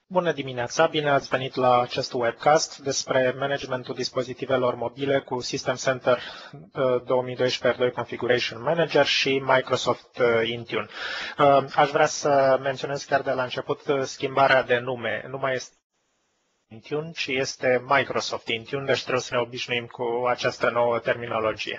Bună dimineața, bine ați venit la acest webcast despre managementul dispozitivelor mobile cu System Center 2012 R2 Configuration Manager și Microsoft Intune. Aș vrea să menționez chiar de la început schimbarea de nume. Nu mai este Intune, ci este Microsoft Intune, deci trebuie să ne obișnuim cu această nouă terminologie.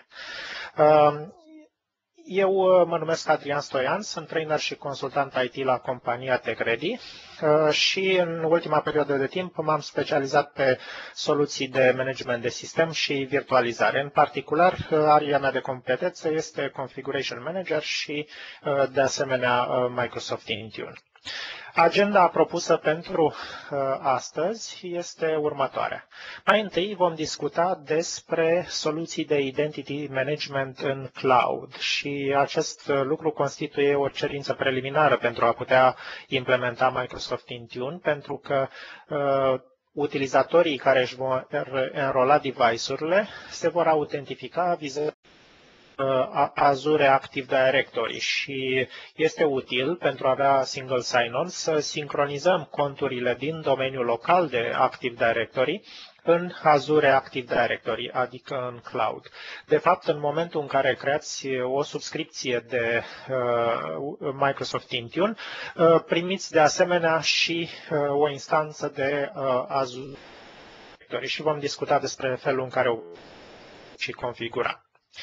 Eu mă numesc Adrian Stoian, sunt trainer și consultant IT la compania TechReady și în ultima perioadă de timp m-am specializat pe soluții de management de sistem și virtualizare. În particular, area mea de competență este Configuration Manager și de asemenea Microsoft Intune. Agenda propusă pentru astăzi este următoarea. Mai întâi vom discuta despre soluții de identity management în cloud și acest lucru constituie o cerință preliminară pentru a putea implementa Microsoft Intune, pentru că utilizatorii care își vor înrola device-urile se vor autentifica vizând Azure Active Directory și este util pentru a avea single sign-on să sincronizăm conturile din domeniul local de Active Directory în Azure Active Directory, adică în cloud. De fapt, în momentul în care creați o subscripție de Microsoft Intune, primiți de asemenea și o instanță de Azure Directory și vom discuta despre felul în care o și configura.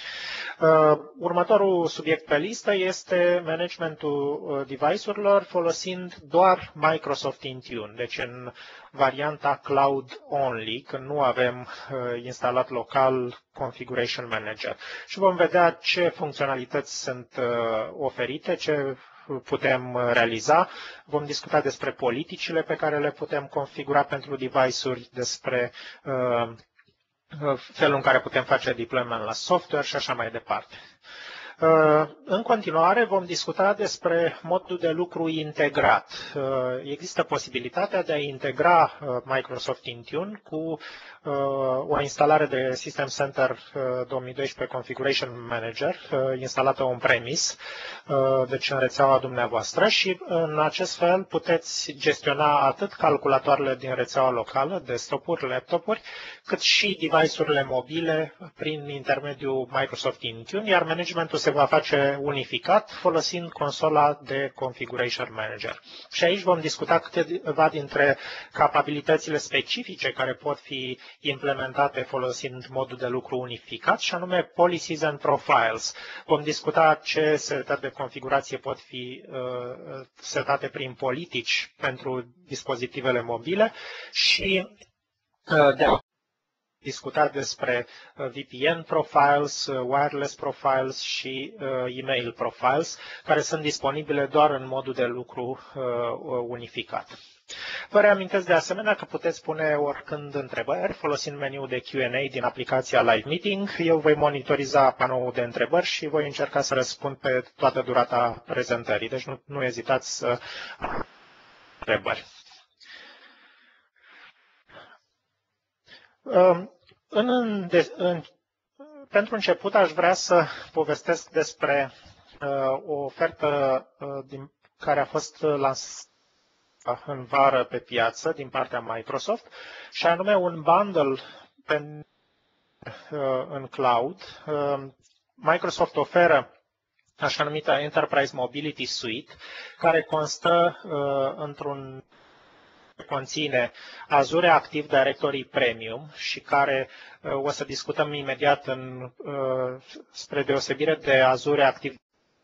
Următorul subiect pe listă este managementul device-urilor folosind doar Microsoft Intune, deci în varianta cloud only, când nu avem instalat local Configuration Manager. Și vom vedea ce funcționalități sunt oferite, ce putem realiza. Vom discuta despre politicile pe care le putem configura pentru device-uri, despre felul în care putem face deployment la software și așa mai departe. În continuare vom discuta despre modul de lucru integrat. Există posibilitatea de a integra Microsoft Intune cu o instalare de System Center 2012 Configuration Manager instalată on-premise, deci în rețeaua dumneavoastră și în acest fel puteți gestiona atât calculatoarele din rețeaua locală, desktop-uri, laptopuri, cât și device-urile mobile prin intermediul Microsoft Intune, iar managementul se va face unificat folosind consola de Configuration Manager. Și aici vom discuta câteva dintre capabilitățile specifice care pot fi implementate folosind modul de lucru unificat, și anume Policies and Profiles. Vom discuta ce setări de configurație pot fi setate prin politici pentru dispozitivele mobile și de discutat despre VPN profiles, wireless profiles și email profiles, care sunt disponibile doar în modul de lucru unificat. Vă reamintesc de asemenea că puteți pune oricând întrebări folosind meniul de Q&A din aplicația Live Meeting. Eu voi monitoriza panoul de întrebări și voi încerca să răspund pe toată durata prezentării, deci nu ezitați să întrebări. Pentru început aș vrea să povestesc despre o ofertă care a fost lansată în vară pe piață din partea Microsoft, și anume un bundle în cloud. Microsoft oferă așa numita Enterprise Mobility Suite, care constă într-un conține Azure Active Directory Premium și care o să discutăm imediat spre deosebire de Azure Active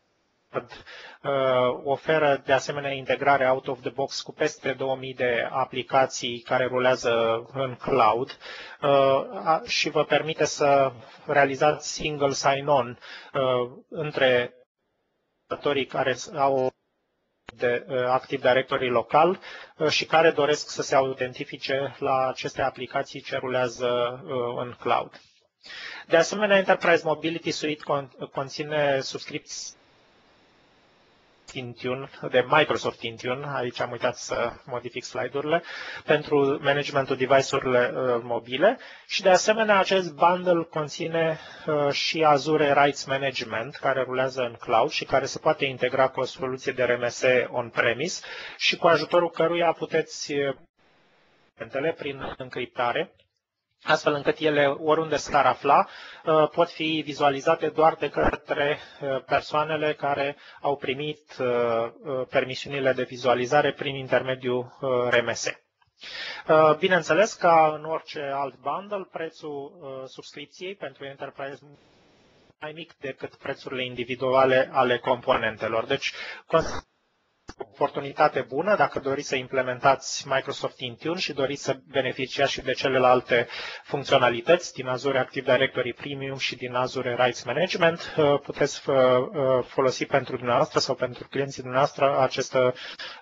oferă de asemenea integrare out of the box cu peste 2000 de aplicații care rulează în cloud și vă permite să realizați single sign-on între utilizatorii care au de Active Directory local și care doresc să se autentifice la aceste aplicații ce rulează în cloud. De asemenea, Enterprise Mobility Suite conține subscripții Intune, de Microsoft Intune, aici am uitat să modific slide-urile, pentru managementul device-urile mobile și de asemenea acest bundle conține și Azure Rights Management, care rulează în cloud și care se poate integra cu o soluție de RMS on-premise și cu ajutorul căruia puteți prin încriptare, astfel încât ele, oriunde s-ar afla, pot fi vizualizate doar de către persoanele care au primit permisiunile de vizualizare prin intermediul RMS. Bineînțeles, ca în orice alt bundle, prețul subscripției pentru Enterprise mai mic decât prețurile individuale ale componentelor. Deci, oportunitate bună dacă doriți să implementați Microsoft Intune și doriți să beneficiați și de celelalte funcționalități din Azure Active Directory Premium și din Azure Rights Management, puteți folosi pentru dumneavoastră sau pentru clienții dumneavoastră această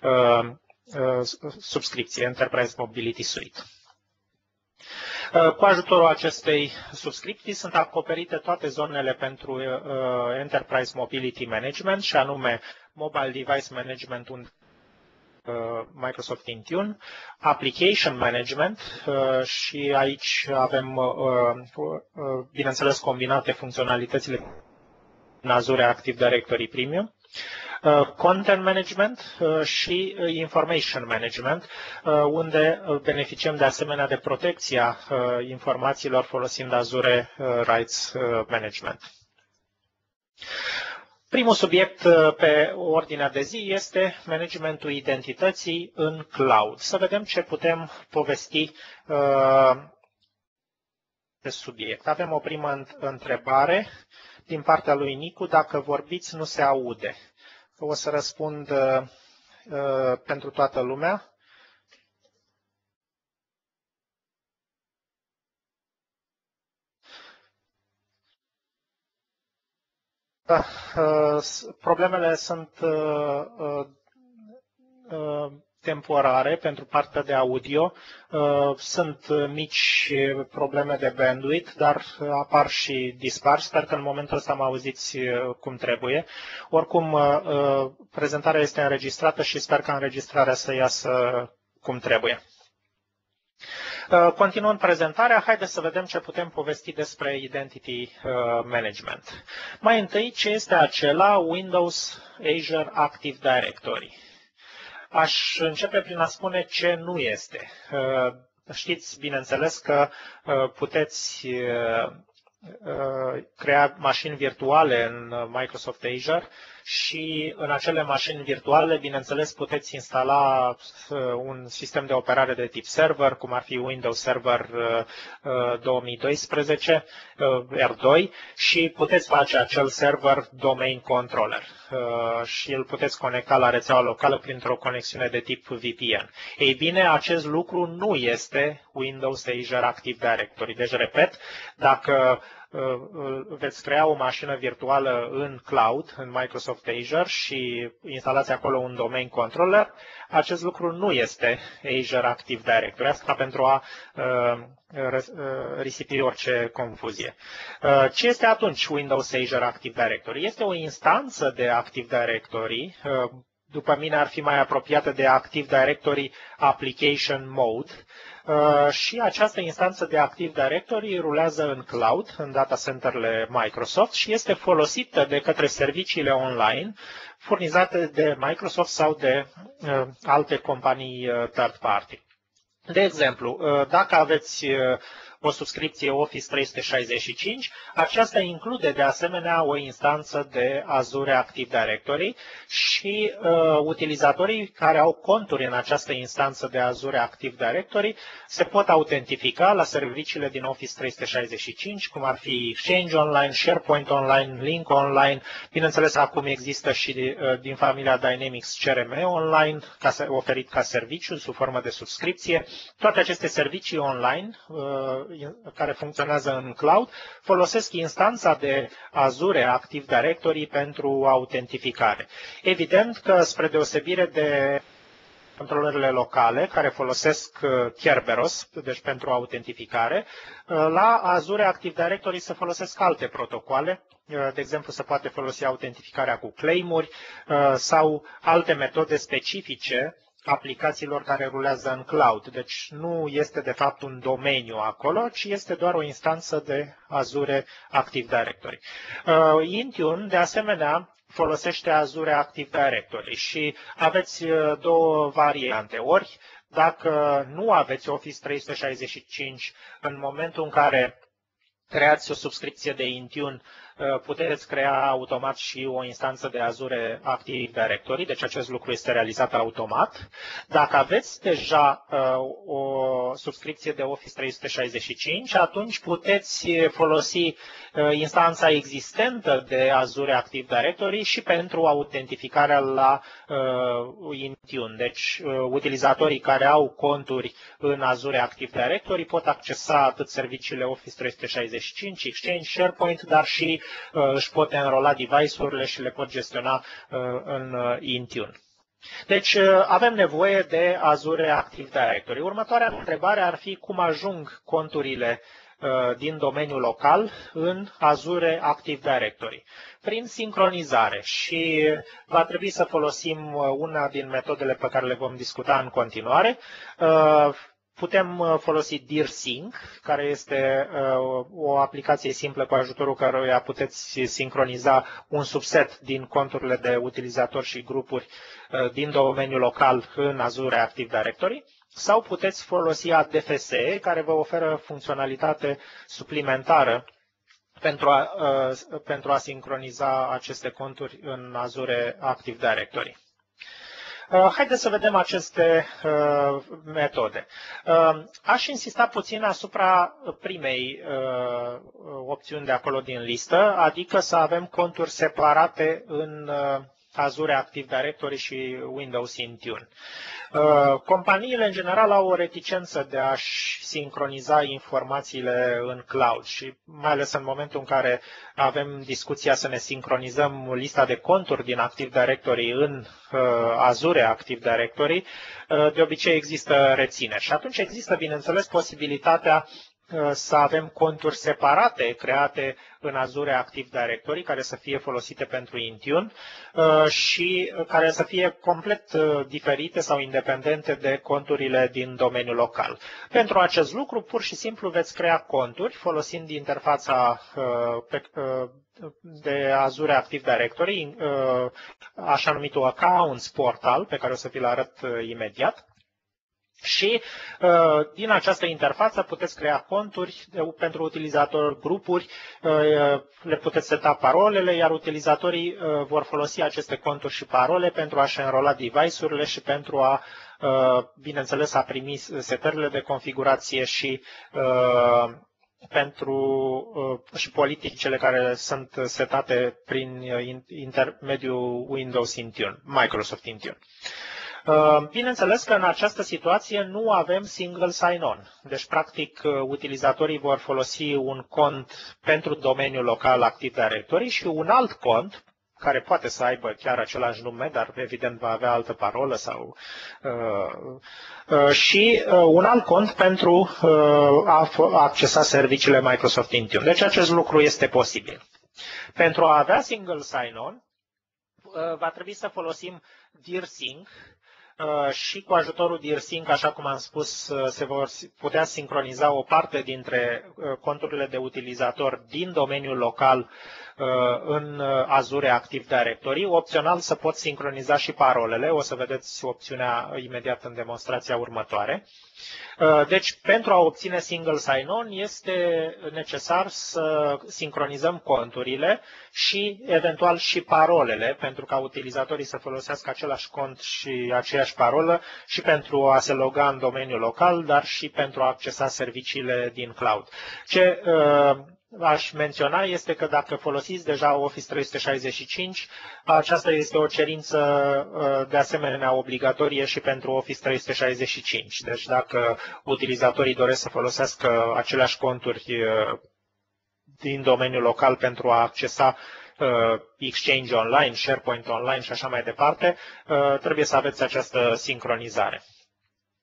subscripție Enterprise Mobility Suite. Cu ajutorul acestei subscripții sunt acoperite toate zonele pentru Enterprise Mobility Management, și anume Mobile Device Management, Microsoft Intune, Application Management și aici avem, bineînțeles, combinate funcționalitățile în Azure Active Directory Premium, Content Management și Information Management, unde beneficiem de asemenea de protecția informațiilor folosind Azure Rights Management. Primul subiect pe ordinea de zi este managementul identității în cloud. Să vedem ce putem povesti de subiect. Avem o primă întrebare din partea lui Nicu. Dacă vorbiți, nu se aude. O să răspund pentru toată lumea. Problemele sunt temporare pentru partea de audio. Sunt mici probleme de bandwidth, dar apar și dispar. Sper că în momentul ăsta mă auziți cum trebuie. Oricum, prezentarea este înregistrată și sper că înregistrarea să iasă cum trebuie. Continuând prezentarea, haideți să vedem ce putem povesti despre Identity Management. Mai întâi, ce este acela Windows Azure Active Directory? Aș începe prin a spune ce nu este. Știți, bineînțeles, că puteți crea mașini virtuale în Microsoft Azure și în acele mașini virtuale, bineînțeles, puteți instala un sistem de operare de tip server, cum ar fi Windows Server 2012, R2, și puteți face acel server domain controller și îl puteți conecta la rețeaua locală printr-o conexiune de tip VPN. Ei bine, acest lucru nu este Windows Azure Active Directory. Deci, repet, dacă veți crea o mașină virtuală în cloud, în Microsoft Azure, și instalați acolo un domain controller, acest lucru nu este Azure Active Directory. Asta pentru a risipi orice confuzie. Ce este atunci Windows Azure Active Directory? Este o instanță de Active Directory, după mine ar fi mai apropiată de Active Directory Application Mode, și această instanță de Active Directory rulează în cloud, în data centerele Microsoft, și este folosită de către serviciile online furnizate de Microsoft sau de alte companii third party. De exemplu, dacă aveți o subscripție Office 365, aceasta include de asemenea o instanță de Azure Active Directory și utilizatorii care au conturi în această instanță de Azure Active Directory se pot autentifica la serviciile din Office 365, cum ar fi Exchange Online, SharePoint Online, Link Online. Bineînțeles, acum există și din familia Dynamics CRM Online, oferit ca serviciu sub formă de subscripție. Toate aceste servicii online care funcționează în cloud folosesc instanța de Azure Active Directory pentru autentificare. Evident că, spre deosebire de controlerele locale care folosesc Kerberos, deci pentru autentificare, la Azure Active Directory se folosesc alte protocoale, de exemplu se poate folosi autentificarea cu claim-uri sau alte metode specifice aplicațiilor care rulează în cloud. Deci nu este de fapt un domeniu acolo, ci este doar o instanță de Azure Active Directory. Intune, de asemenea, folosește Azure Active Directory și aveți două variante. Ori, dacă nu aveți Office 365, în momentul în care creați o subscripție de Intune, puteți crea automat și o instanță de Azure Active Directory, deci acest lucru este realizat automat. Dacă aveți deja o subscripție de Office 365, atunci puteți folosi instanța existentă de Azure Active Directory și pentru autentificarea la Intune. Deci, utilizatorii care au conturi în Azure Active Directory pot accesa atât serviciile Office 365, Exchange, SharePoint, dar și își pot înrola device-urile și le pot gestiona în Intune. Deci avem nevoie de Azure Active Directory. Următoarea întrebare ar fi cum ajung conturile din domeniul local în Azure Active Directory. Prin sincronizare și va trebui să folosim una din metodele pe care le vom discuta în continuare. Putem folosi DirSync, care este o aplicație simplă cu ajutorul căruia puteți sincroniza un subset din conturile de utilizatori și grupuri din domeniul local în Azure Active Directory, sau puteți folosi ADFS, care vă oferă funcționalitate suplimentară pentru a sincroniza aceste conturi în Azure Active Directory. Haideți să vedem aceste metode. Aș insista puțin asupra primei opțiuni de acolo din listă, adică să avem conturi separate în Azure Active Directory și Windows Intune. Companiile în general au o reticență de a-și sincroniza informațiile în cloud și mai ales în momentul în care avem discuția să ne sincronizăm lista de conturi din Active Directory în Azure Active Directory, de obicei există rețineri și atunci există, bineînțeles, posibilitatea să avem conturi separate create în Azure Active Directory, care să fie folosite pentru Intune și care să fie complet diferite sau independente de conturile din domeniul local. Pentru acest lucru, pur și simplu veți crea conturi folosind interfața de Azure Active Directory, așa numitul Accounts Portal, pe care o să vi-l arăt imediat. Și din această interfață puteți crea conturi pentru utilizatori, grupuri, le puteți seta parolele, iar utilizatorii vor folosi aceste conturi și parole pentru a-și înrola device-urile și pentru a, bineînțeles, a primi setările de configurație și și politicile care sunt setate prin intermediul Windows Intune, Microsoft Intune. Bineînțeles că în această situație nu avem single sign-on. Deci, practic, utilizatorii vor folosi un cont pentru domeniul local Active Directory și un alt cont, care poate să aibă chiar același nume, dar evident va avea altă parolă sau și un alt cont pentru a accesa serviciile Microsoft Intune. Deci acest lucru este posibil. Pentru a avea single sign-on, va trebui să folosim DirSync, și cu ajutorul DirSync, așa cum am spus, se vor putea sincroniza o parte dintre conturile de utilizator din domeniul local în Azure Active Directory. Opțional să pot sincroniza și parolele, o să vedeți opțiunea imediat în demonstrația următoare. Deci, pentru a obține single sign-on, este necesar să sincronizăm conturile și, eventual, și parolele, pentru ca utilizatorii să folosească același cont și aceeași parolă și pentru a se loga în domeniul local, dar și pentru a accesa serviciile din cloud. Ce aș menționa este că dacă folosiți deja Office 365, aceasta este o cerință de asemenea obligatorie și pentru Office 365. Deci dacă utilizatorii doresc să folosească aceleași conturi din domeniul local pentru a accesa Exchange Online, SharePoint Online și așa mai departe, trebuie să aveți această sincronizare.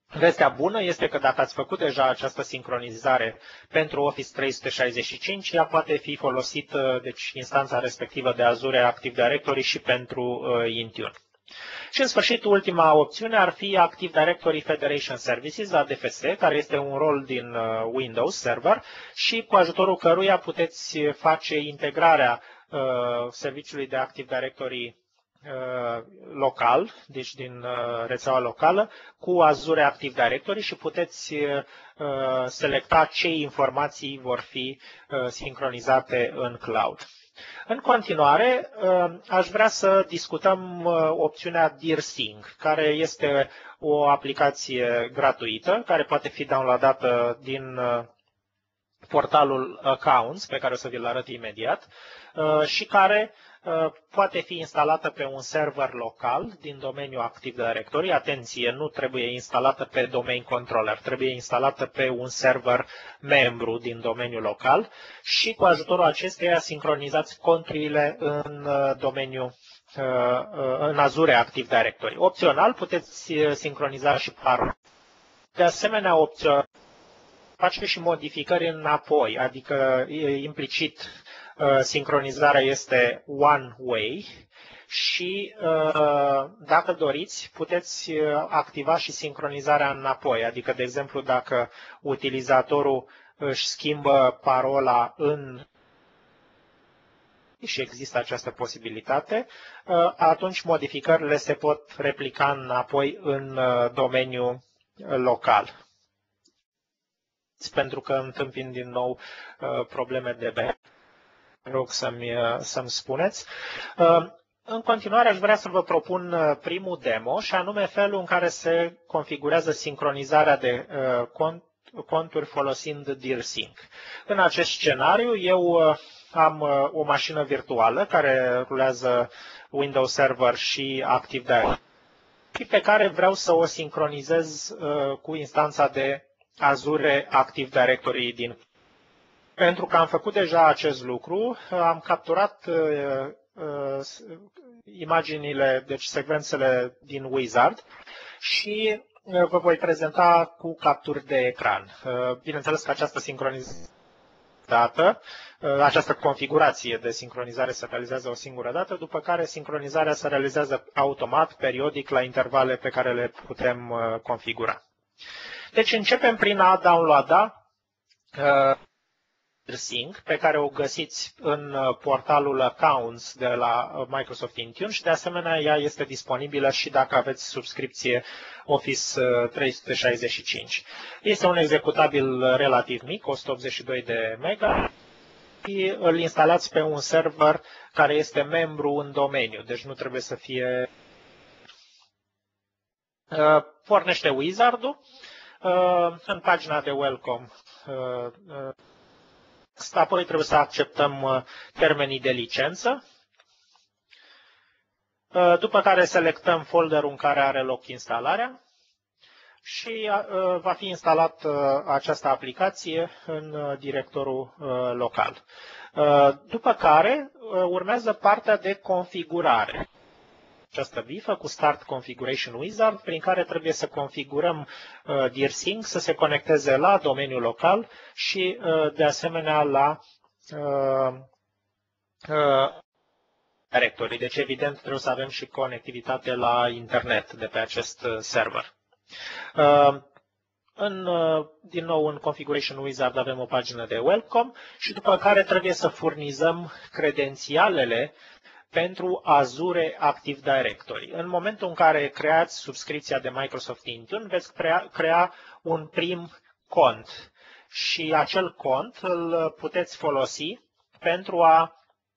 Vestea bună este că dacă ați făcut deja această sincronizare pentru Office 365, ea poate fi folosită, deci instanța respectivă de Azure Active Directory și pentru Intune. Și în sfârșit, ultima opțiune ar fi Active Directory Federation Services, ADFS, care este un rol din Windows Server și cu ajutorul căruia puteți face integrarea serviciului de Active Directory local, deci din rețeaua locală, cu Azure Active Directory și puteți selecta ce informații vor fi sincronizate în cloud. În continuare, aș vrea să discutăm opțiunea DearSync, care este o aplicație gratuită, care poate fi downloadată din portalul Accounts, pe care o să vi-l arăt imediat, și care poate fi instalată pe un server local din domeniul Active Directory. Atenție, nu trebuie instalată pe domain controller, trebuie instalată pe un server membru din domeniul local și cu ajutorul acesteia sincronizați conturile în domeniul în Azure Active Directory. Opțional puteți sincroniza și parola. De asemenea, opțional face și modificări înapoi, adică implicit sincronizarea este one way și dacă doriți puteți activa și sincronizarea înapoi, adică de exemplu dacă utilizatorul își schimbă parola și există această posibilitate, atunci modificările se pot replica înapoi în domeniul local. Pentru că întâmpin din nou probleme de backup. Rog să-mi spuneți. În continuare aș vrea să vă propun primul demo și anume felul în care se configurează sincronizarea de conturi folosind DearSync. În acest scenariu eu am o mașină virtuală care rulează Windows Server și Active Directory și pe care vreau să o sincronizez cu instanța de Azure Active Directory din. Pentru că am făcut deja acest lucru, am capturat imaginile, deci secvențele din Wizard și vă voi prezenta cu capturi de ecran. Bineînțeles că această sincronizare dată, această configurație de sincronizare se realizează o singură dată, după care sincronizarea se realizează automat, periodic, la intervale pe care le putem configura. Deci începem prin a downloada DearSync, pe care o găsiți în portalul Accounts de la Microsoft Intune și de asemenea ea este disponibilă și dacă aveți subscripție Office 365. Este un executabil relativ mic, 182 de mega, și îl instalați pe un server care este membru în domeniu, deci nu trebuie să fie. Pornește Wizard-ul în pagina de welcome. Apoi trebuie să acceptăm termenii de licență, după care selectăm folderul în care are loc instalarea și va fi instalat această aplicație în directorul local. După care urmează partea de configurare. Această bifă cu Start Configuration Wizard, prin care trebuie să configurăm DearSync să se conecteze la domeniul local și de asemenea la directory. Deci evident trebuie să avem și conectivitate la internet de pe acest server. Din nou în Configuration Wizard avem o pagină de welcome și după care trebuie să furnizăm credențialele pentru Azure Active Directory. În momentul în care creați subscripția de Microsoft Intune, veți crea un prim cont și acel cont îl puteți folosi pentru a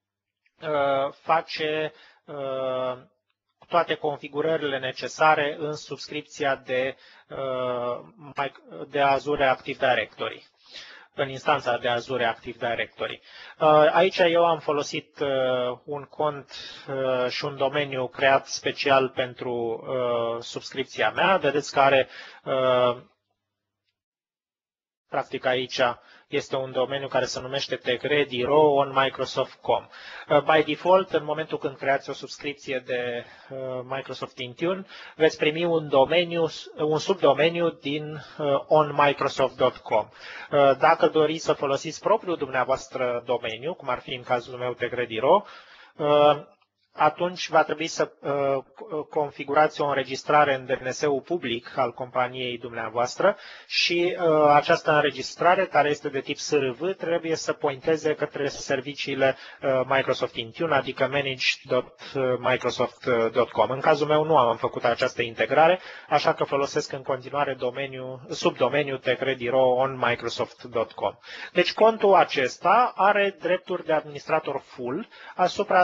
face toate configurările necesare în subscripția de Azure Active Directory, în instanța de Azure Active Directory. Aici eu am folosit un cont și un domeniu creat special pentru subscripția mea. Vedeți că are Practic aici este un domeniu care se numește TechReady.ro on Microsoft.com. By default, în momentul când creați o subscripție de Microsoft Intune, veți primi un subdomeniu din onmicrosoft.com. Dacă doriți să folosiți propriul dumneavoastră domeniu, cum ar fi în cazul meu TechReady.ro, atunci va trebui să configurați o înregistrare în DNS-ul public al companiei dumneavoastră și această înregistrare, care este de tip SRV, trebuie să pointeze către serviciile Microsoft Intune, adică manage.microsoft.com. În cazul meu nu am făcut această integrare, așa că folosesc în continuare subdomeniul TechReady.ro on Microsoft.com. Deci contul acesta are drepturi de administrator full asupra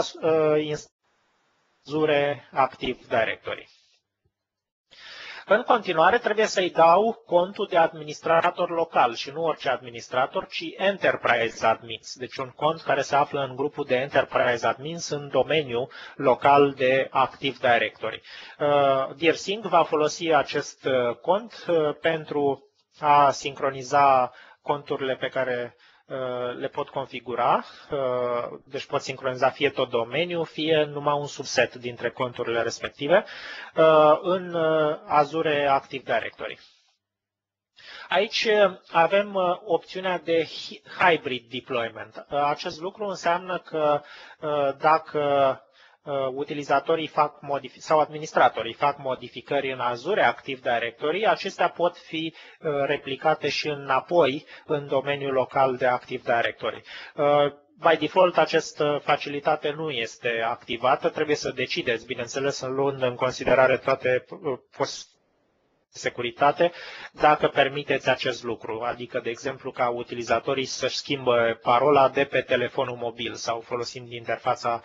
Azure Active Directory. În continuare, trebuie să-i dau contul de administrator local și nu orice administrator, ci Enterprise Admins, deci un cont care se află în grupul de Enterprise Admins în domeniul local de Active Directory. DearSync va folosi acest cont pentru a sincroniza conturile pe care le pot configura, deci pot sincroniza fie tot domeniul, fie numai un subset dintre conturile respective în Azure Active Directory. Aici avem opțiunea de Hybrid Deployment. Acest lucru înseamnă că dacă utilizatorii sau administratorii fac modificări în Azure Active Directory, acestea pot fi replicate și înapoi în domeniul local de Active Directory. By default, această facilitate nu este activată, trebuie să decideți, bineînțeles, luând în considerare toate securitate, dacă permiteți acest lucru, adică, de exemplu, ca utilizatorii să-și schimbă parola de pe telefonul mobil sau folosind interfața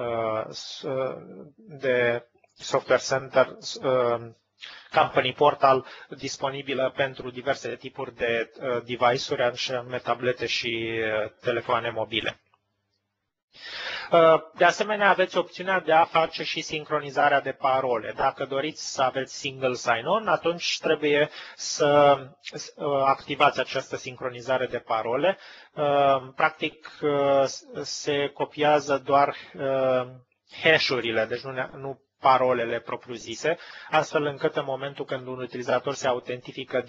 de Software Center Company Portal disponibilă pentru diverse tipuri de device-uri, așa nume tablete și telefoane mobile. De asemenea, aveți opțiunea de a face și sincronizarea de parole. Dacă doriți să aveți single sign-on, atunci trebuie să activați această sincronizare de parole. Practic, se copiază doar hash-urile, deci nu parolele propriu-zise, astfel încât în momentul când un utilizator se autentifică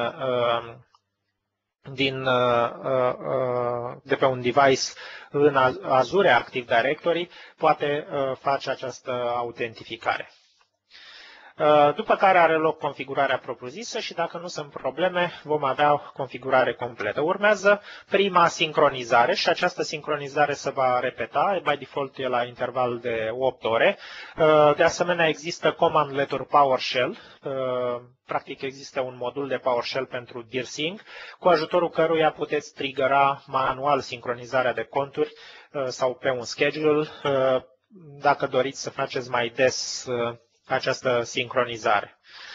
de pe un device în Azure Active Directory, poate face această autentificare. După care are loc configurarea propriu-zisă și dacă nu sunt probleme, vom avea configurare completă. Urmează prima sincronizare și această sincronizare se va repeta, by default e la interval de 8 ore. De asemenea, există command letter PowerShell, practic există un modul de PowerShell pentru DearSync, cu ajutorul căruia puteți triggera manual sincronizarea de conturi sau pe un schedule, dacă doriți să faceți mai des această sincronizare.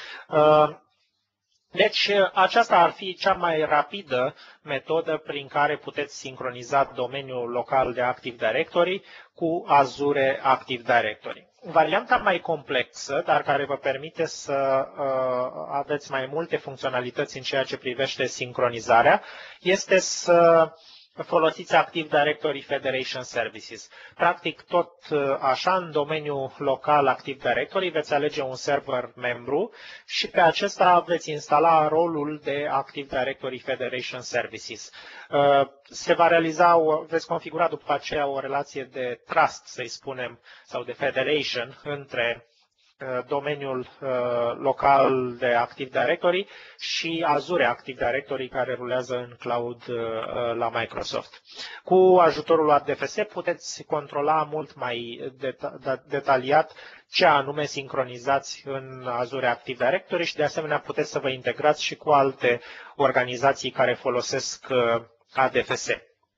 Deci, aceasta ar fi cea mai rapidă metodă prin care puteți sincroniza domeniul local de Active Directory cu Azure Active Directory. Varianta mai complexă, dar care vă permite să aveți mai multe funcționalități în ceea ce privește sincronizarea, este să folosiți Active Directory Federation Services. Practic, tot așa, în domeniul local Active Directory, veți alege un server membru și pe acesta veți instala rolul de Active Directory Federation Services. Se va realiza, veți configura după aceea o relație de trust, să-i spunem, sau de federation între domeniul local de Active Directory și Azure Active Directory care rulează în cloud la Microsoft. Cu ajutorul ADFS puteți controla mult mai detaliat ce anume sincronizați în Azure Active Directory și de asemenea puteți să vă integrați și cu alte organizații care folosesc ADFS.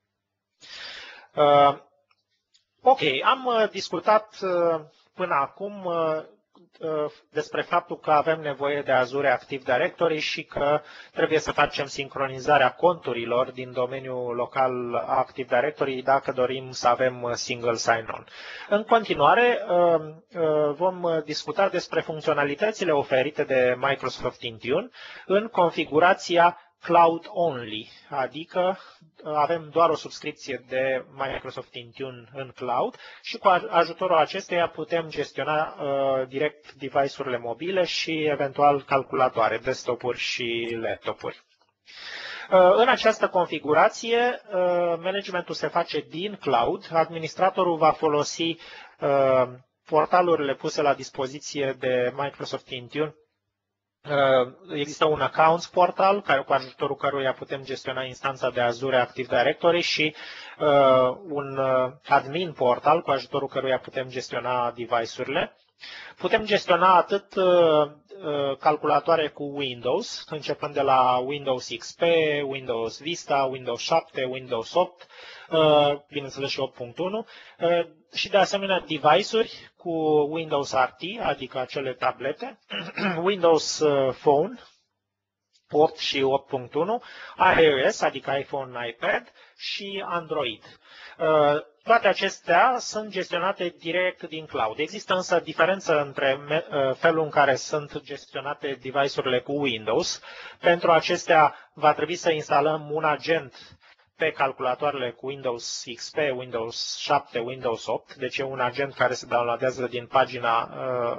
Ok, am discutat până acum despre faptul că avem nevoie de Azure Active Directory și că trebuie să facem sincronizarea conturilor din domeniul local Active Directory dacă dorim să avem single sign-on. În continuare, vom discuta despre funcționalitățile oferite de Microsoft Intune în configurația cloud only, adică avem doar o subscripție de Microsoft Intune în cloud și cu ajutorul acesteia putem gestiona direct device-urile mobile și eventual calculatoare, desktop-uri și laptop-uri. În această configurație, managementul se face din cloud, administratorul va folosi portalurile puse la dispoziție de Microsoft Intune. Există un Accounts portal cu ajutorul căruia putem gestiona instanța de Azure Active Directory și un admin portal cu ajutorul căruia putem gestiona device-urile. Putem gestiona atât calculatoare cu Windows, începând de la Windows XP, Windows Vista, Windows 7, Windows 8, bineînțeles și 8.1, și de asemenea device-uri cu Windows RT, adică acele tablete, Windows Phone 8 și 8.1, iOS, adică iPhone, iPad și Android. Toate acestea sunt gestionate direct din cloud. Există însă diferență între felul în care sunt gestionate device-urile cu Windows. Pentru acestea va trebui să instalăm un agent pe calculatoarele cu Windows XP, Windows 7, Windows 8, deci e un agent care se downloadează din pagina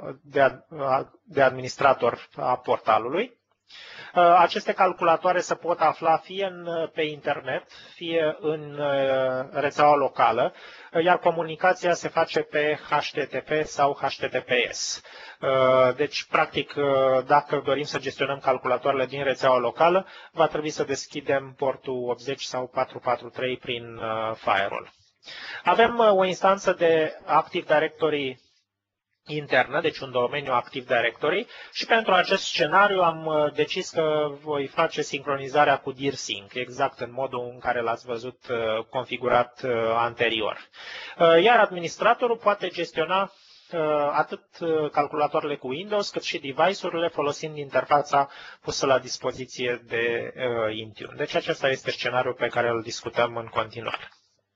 de administrator a portalului. Aceste calculatoare se pot afla fie pe internet, fie în rețeaua locală, iar comunicația se face pe HTTP sau HTTPS. Deci, practic, dacă dorim să gestionăm calculatoarele din rețeaua locală, va trebui să deschidem portul 80 sau 443 prin firewall. Avem o instanță de Active Directory internă, deci un domeniu Active Directory, și pentru acest scenariu am decis că voi face sincronizarea cu DIRSync, exact în modul în care l-ați văzut configurat anterior. Iar administratorul poate gestiona atât calculatoarele cu Windows, cât și device-urile folosind interfața pusă la dispoziție de Intune. Deci acesta este scenariul pe care îl discutăm în continuare.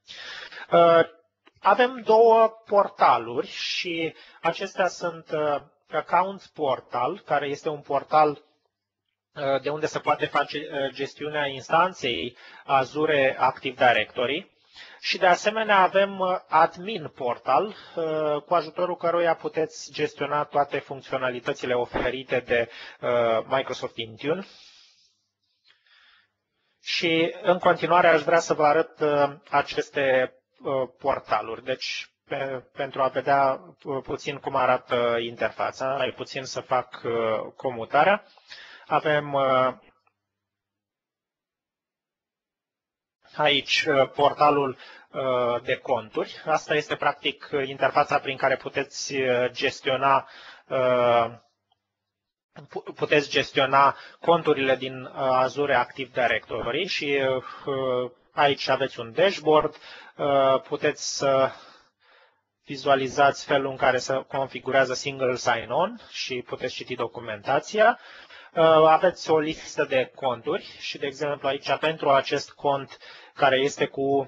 Avem două portaluri și acestea sunt Account Portal, care este un portal de unde se poate face gestiunea instanței Azure Active Directory. Și de asemenea avem Admin Portal, cu ajutorul căruia puteți gestiona toate funcționalitățile oferite de Microsoft Intune. Și în continuare aș vrea să vă arăt aceste portaluri. Deci, pentru a vedea puțin cum arată interfața, mai puțin să fac comutarea. Avem aici portalul de conturi. Asta este practic interfața prin care puteți gestiona conturile din Azure Active Directory și aici aveți un dashboard, puteți să vizualizați felul în care se configurează Single Sign-On și puteți citi documentația. Aveți o listă de conturi și, de exemplu, aici pentru acest cont care este cu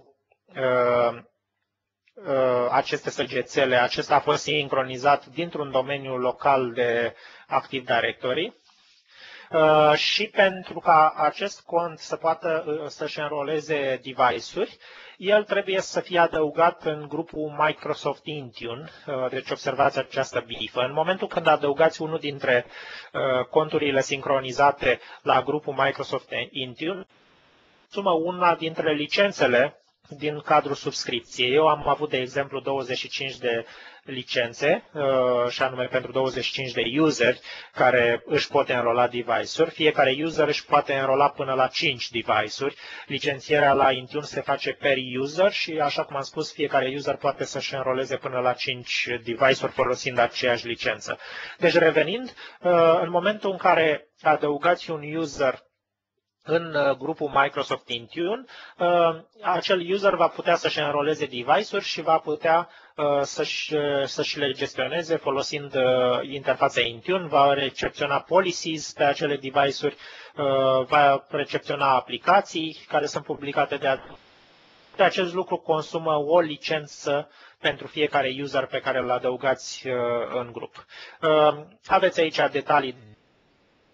aceste săgețele, acesta a fost sincronizat dintr-un domeniu local de Active Directory. Și pentru ca acest cont să poată să-și înroleze device-uri, el trebuie să fie adăugat în grupul Microsoft Intune, deci observați această bifă. În momentul când adăugați unul dintre conturile sincronizate la grupul Microsoft Intune, sumă una dintre licențele din cadrul subscripției. Eu am avut, de exemplu, 25 de licențe, și anume pentru 25 de useri care își pot înrola device-uri. Fiecare user își poate înrola până la 5 device-uri. Licențierea la Intune se face per user și, așa cum am spus, fiecare user poate să-și înroleze până la 5 device-uri folosind aceeași licență. Deci, revenind, în momentul în care adăugați un user în grupul Microsoft Intune, acel user va putea să-și înroleze device-uri și va putea să-și le gestioneze folosind interfața Intune, va recepționa policies pe acele device-uri, va recepționa aplicații care sunt publicate de acest lucru consumă o licență pentru fiecare user pe care îl adăugați în grup. Aveți aici detalii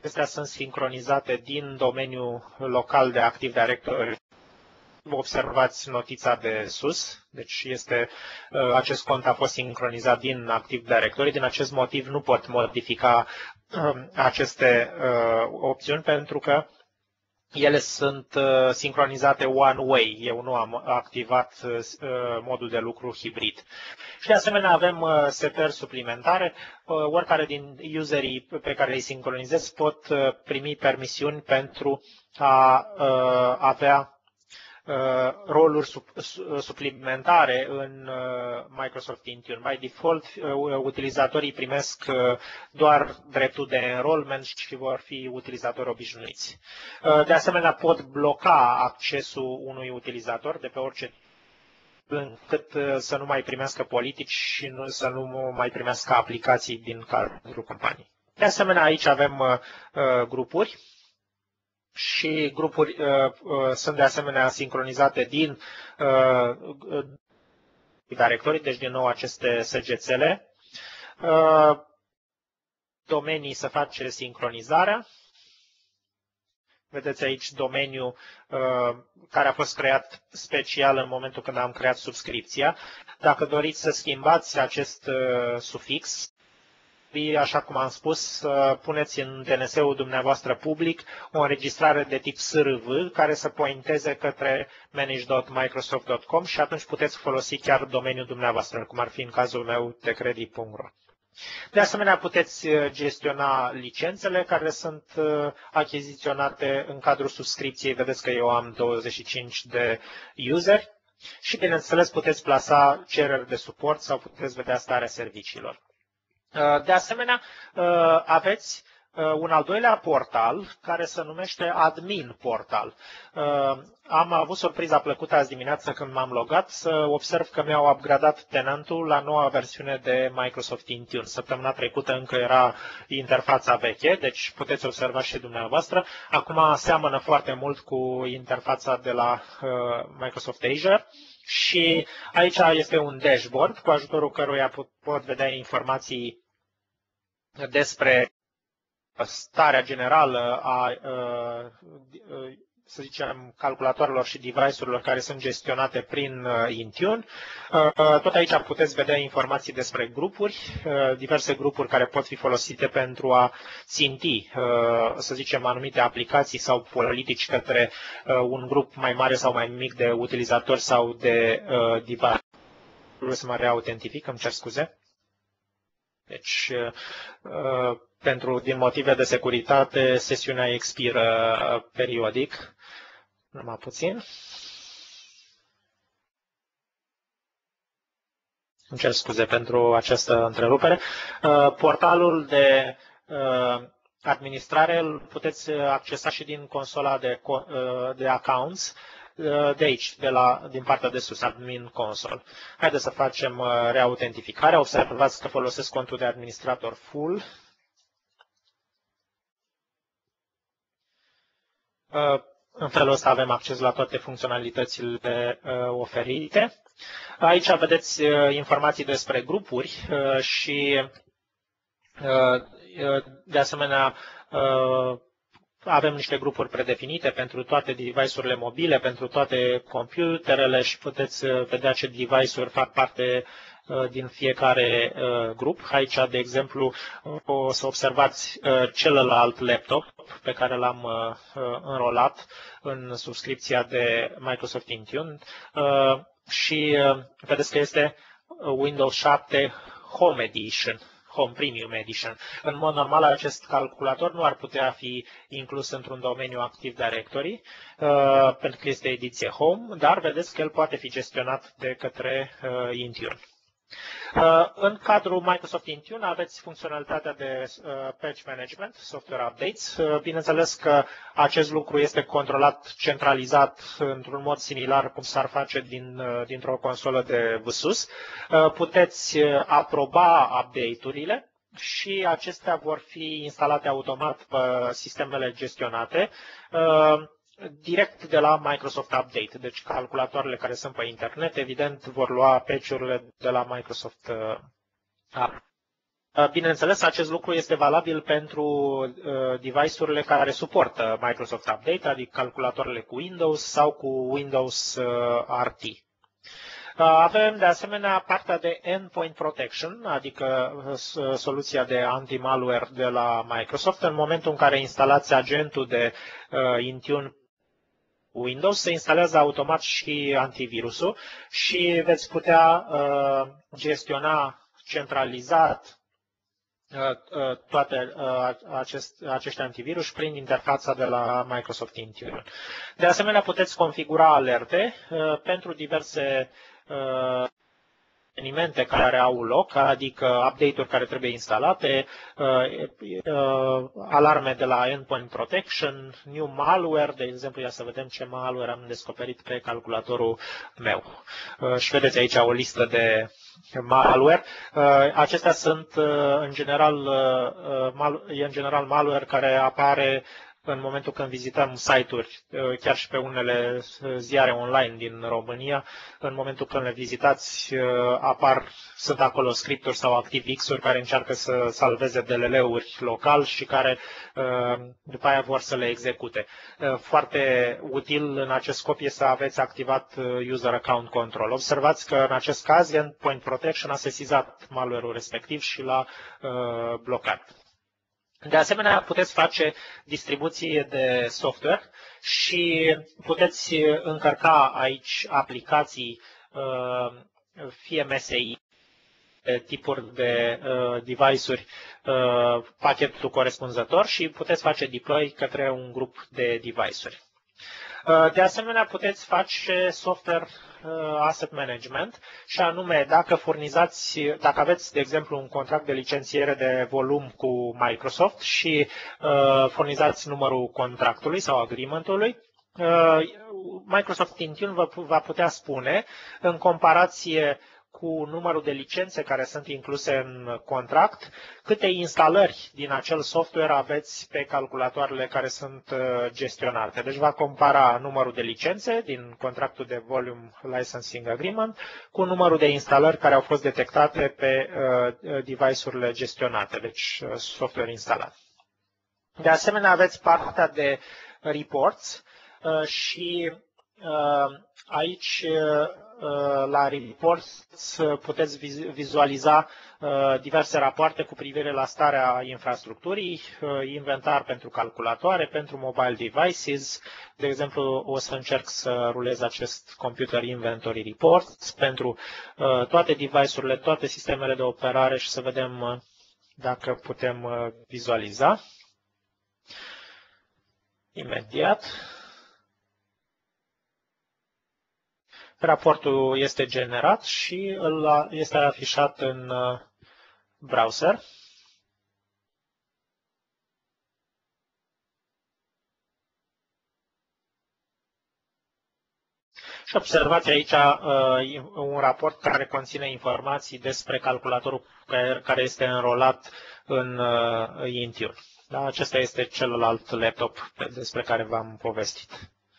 acestea sunt sincronizate din domeniul local de Active Directory. Observați notița de sus, deci acest cont a fost sincronizat din Active Directory. Din acest motiv nu pot modifica aceste opțiuni pentru că ele sunt sincronizate one-way. Eu nu am activat modul de lucru hibrid. Și de asemenea avem setări suplimentare. Oricare din userii pe care îi sincronizez pot primi permisiuni pentru a avea roluri suplimentare în Microsoft Intune. By default, utilizatorii primesc doar dreptul de enrollment și vor fi utilizatori obișnuiți. De asemenea, pot bloca accesul unui utilizator de pe orice încât să nu mai primească politici și să nu mai primească aplicații din cadrul companiei. De asemenea, aici avem grupuri. Și grupuri sunt de asemenea sincronizate din directorii, deci din nou aceste săgețele. Domenii se face sincronizarea. Vedeți aici domeniul care a fost creat special în momentul când am creat subscripția. Dacă doriți să schimbați acest sufix, așa cum am spus, puneți în DNS-ul dumneavoastră public o înregistrare de tip SRV care să pointeze către manage.microsoft.com și atunci puteți folosi chiar domeniul dumneavoastră, cum ar fi în cazul meu tecredi.ro. De asemenea, puteți gestiona licențele care sunt achiziționate în cadrul subscripției. Vedeți că eu am 25 de useri și, bineînțeles, puteți plasa cereri de suport sau puteți vedea starea serviciilor. De asemenea, aveți un al doilea portal care se numește Admin Portal. Am avut surpriza plăcută azi dimineață când m-am logat să observ că mi-au upgradat tenantul la noua versiune de Microsoft Intune. Săptămâna trecută încă era interfața veche, deci puteți observa și dumneavoastră. Acum seamănă foarte mult cu interfața de la Microsoft Azure. Și aici este un dashboard cu ajutorul căruia pot vedea informații despre starea generală a, să zicem, calculatoarelor și device-urilor care sunt gestionate prin Intune. Tot aici puteți vedea informații despre grupuri, diverse grupuri care pot fi folosite pentru a ținti, să zicem, anumite aplicații sau politici către un grup mai mare sau mai mic de utilizatori sau de device. Trebuie să mă reautentific, îmi cer scuze. Deci, din motive de securitate, sesiunea expiră periodic. Numai puțin. Îmi cer scuze pentru această întrerupere. Portalul de administrare îl puteți accesa și din consola de accounts, de aici, din partea de sus, Admin Console. Haideți să facem reautentificarea. Observați că folosesc contul de administrator full. În felul ăsta avem acces la toate funcționalitățile oferite. Aici vedeți informații despre grupuri și, de asemenea, avem niște grupuri predefinite pentru toate device-urile mobile, pentru toate computerele și puteți vedea ce device-uri fac parte din fiecare grup. Aici, de exemplu, o să observați celălalt laptop pe care l-am înrolat în subscripția de Microsoft Intune și vedeți că este Windows 7 Home Edition. Home Premium Edition. În mod normal, acest calculator nu ar putea fi inclus într-un domeniu Active Directory, pentru că este ediție Home, dar vedeți că el poate fi gestionat de către Intune. În cadrul Microsoft Intune aveți funcționalitatea de patch management, software updates. Bineînțeles că acest lucru este controlat centralizat într-un mod similar cum s-ar face dintr-o consolă de vsus. Puteți aproba update-urile și acestea vor fi instalate automat pe sistemele gestionate direct de la Microsoft Update. Deci calculatoarele care sunt pe internet, evident, vor lua patch-urile de la Microsoft Update. Bineînțeles, acest lucru este valabil pentru device-urile care suportă Microsoft Update, adică calculatoarele cu Windows sau cu Windows RT. Avem de asemenea partea de Endpoint Protection, adică soluția de anti-malware de la Microsoft. În momentul în care instalați agentul de Intune Windows, se instalează automat și antivirusul și veți putea gestiona centralizat toate acești antivirus prin interfața de la Microsoft Intune. De asemenea, puteți configura alerte pentru diverse evenimente care au loc, adică update-uri care trebuie instalate, alarme de la Endpoint Protection, new malware, de exemplu, ia să vedem ce malware am descoperit pe calculatorul meu. Și vedeți aici o listă de malware. Acestea sunt în general malware care apare în momentul când vizităm site-uri, chiar și pe unele ziare online din România, în momentul când le vizitați, sunt acolo scripturi sau ActiveX-uri care încearcă să salveze DLL-uri local și care după aia vor să le execute. Foarte util în acest scop este să aveți activat User Account Control. Observați că în acest caz Endpoint Protection a sesizat malware-ul respectiv și l-a blocat. De asemenea, puteți face distribuție de software și puteți încărca aici aplicații, fie MSI, tipuri de device-uri, pachetul corespunzător și puteți face deploy către un grup de device-uri. De asemenea, puteți face software asset management și anume dacă aveți, de exemplu, un contract de licențiere de volum cu Microsoft și furnizați numărul contractului sau agreementului, Microsoft Intune va putea spune, în comparație cu numărul de licențe care sunt incluse în contract, câte instalări din acel software aveți pe calculatoarele care sunt gestionate. Deci va compara numărul de licențe din contractul de Volume Licensing Agreement cu numărul de instalări care au fost detectate pe device-urile gestionate, deci software instalat. De asemenea, aveți partea de reports și aici la reports puteți vizualiza diverse rapoarte cu privire la starea infrastructurii, inventar pentru calculatoare, pentru mobile devices. De exemplu, o să încerc să rulez acest Computer Inventory Reports pentru toate device-urile, toate sistemele de operare și să vedem dacă putem vizualiza. Imediat. Raportul este generat și este afișat în browser. Și observați aici un raport care conține informații despre calculatorul care este înrolat în Intune. Da, acesta este celălalt laptop despre care v-am povestit.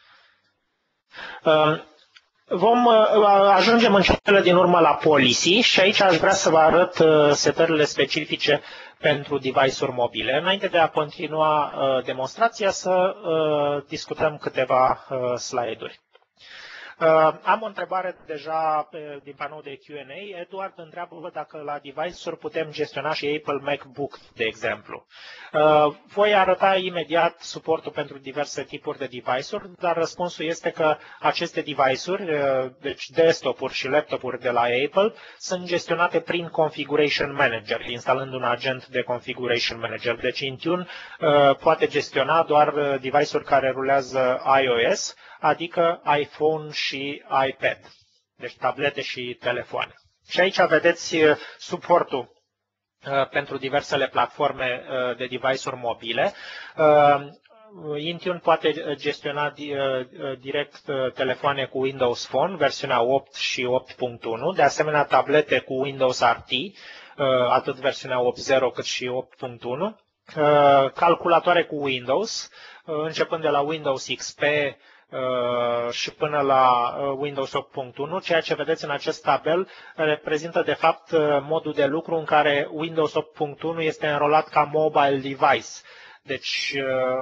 Ajungem în cele din urmă la policy și aici aș vrea să vă arăt setările specifice pentru device-uri mobile. Înainte de a continua demonstrația, să discutăm câteva slide-uri. Am o întrebare deja din panoul de Q&A. Eduard întreabă dacă la device-uri putem gestiona și Apple MacBook, de exemplu. Voi arăta imediat suportul pentru diverse tipuri de device-uri, dar răspunsul este că aceste device-uri, deci desktop-uri și laptop-uri de la Apple, sunt gestionate prin Configuration Manager, instalând un agent de Configuration Manager. Deci Intune poate gestiona doar device-uri care rulează iOS, adică iPhone și iPad, deci tablete și telefoane. Și aici vedeți suportul pentru diversele platforme de device-uri mobile. Intune poate gestiona direct telefoane cu Windows Phone, versiunea 8 și 8.1, de asemenea tablete cu Windows RT, atât versiunea 8.0 cât și 8.1, calculatoare cu Windows, începând de la Windows XP, și până la Windows 8.1. Ceea ce vedeți în acest tabel reprezintă de fapt modul de lucru în care Windows 8.1 este înrolat ca mobile device. Deci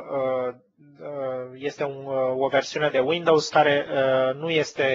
este o versiune de Windows care nu este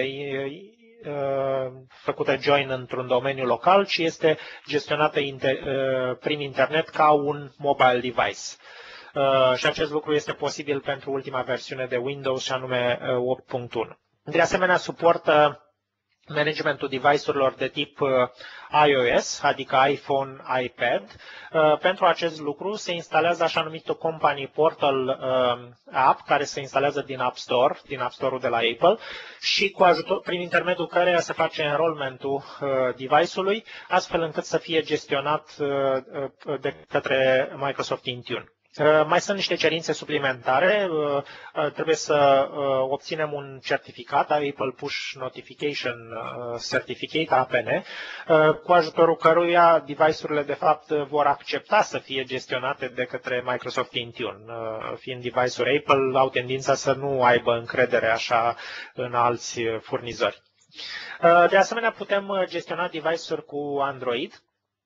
făcută join într-un domeniu local, ci este gestionată prin internet ca un mobile device. Și acest lucru este posibil pentru ultima versiune de Windows, și anume 8.1. De asemenea, suportă managementul device-urilor de tip iOS, adică iPhone, iPad. Pentru acest lucru se instalează așa numitul Company Portal app, care se instalează din App Store, din App Store-ul de la Apple, și prin intermediul căreia se face enrollmentul device-ului, astfel încât să fie gestionat de către Microsoft Intune. Mai sunt niște cerințe suplimentare. Trebuie să obținem un certificat, Apple Push Notification Certificate, APN, cu ajutorul căruia device-urile de fapt vor accepta să fie gestionate de către Microsoft Intune. Fiind device-uri Apple, au tendința să nu aibă încredere așa în alți furnizori. De asemenea, putem gestiona device-uri cu Android.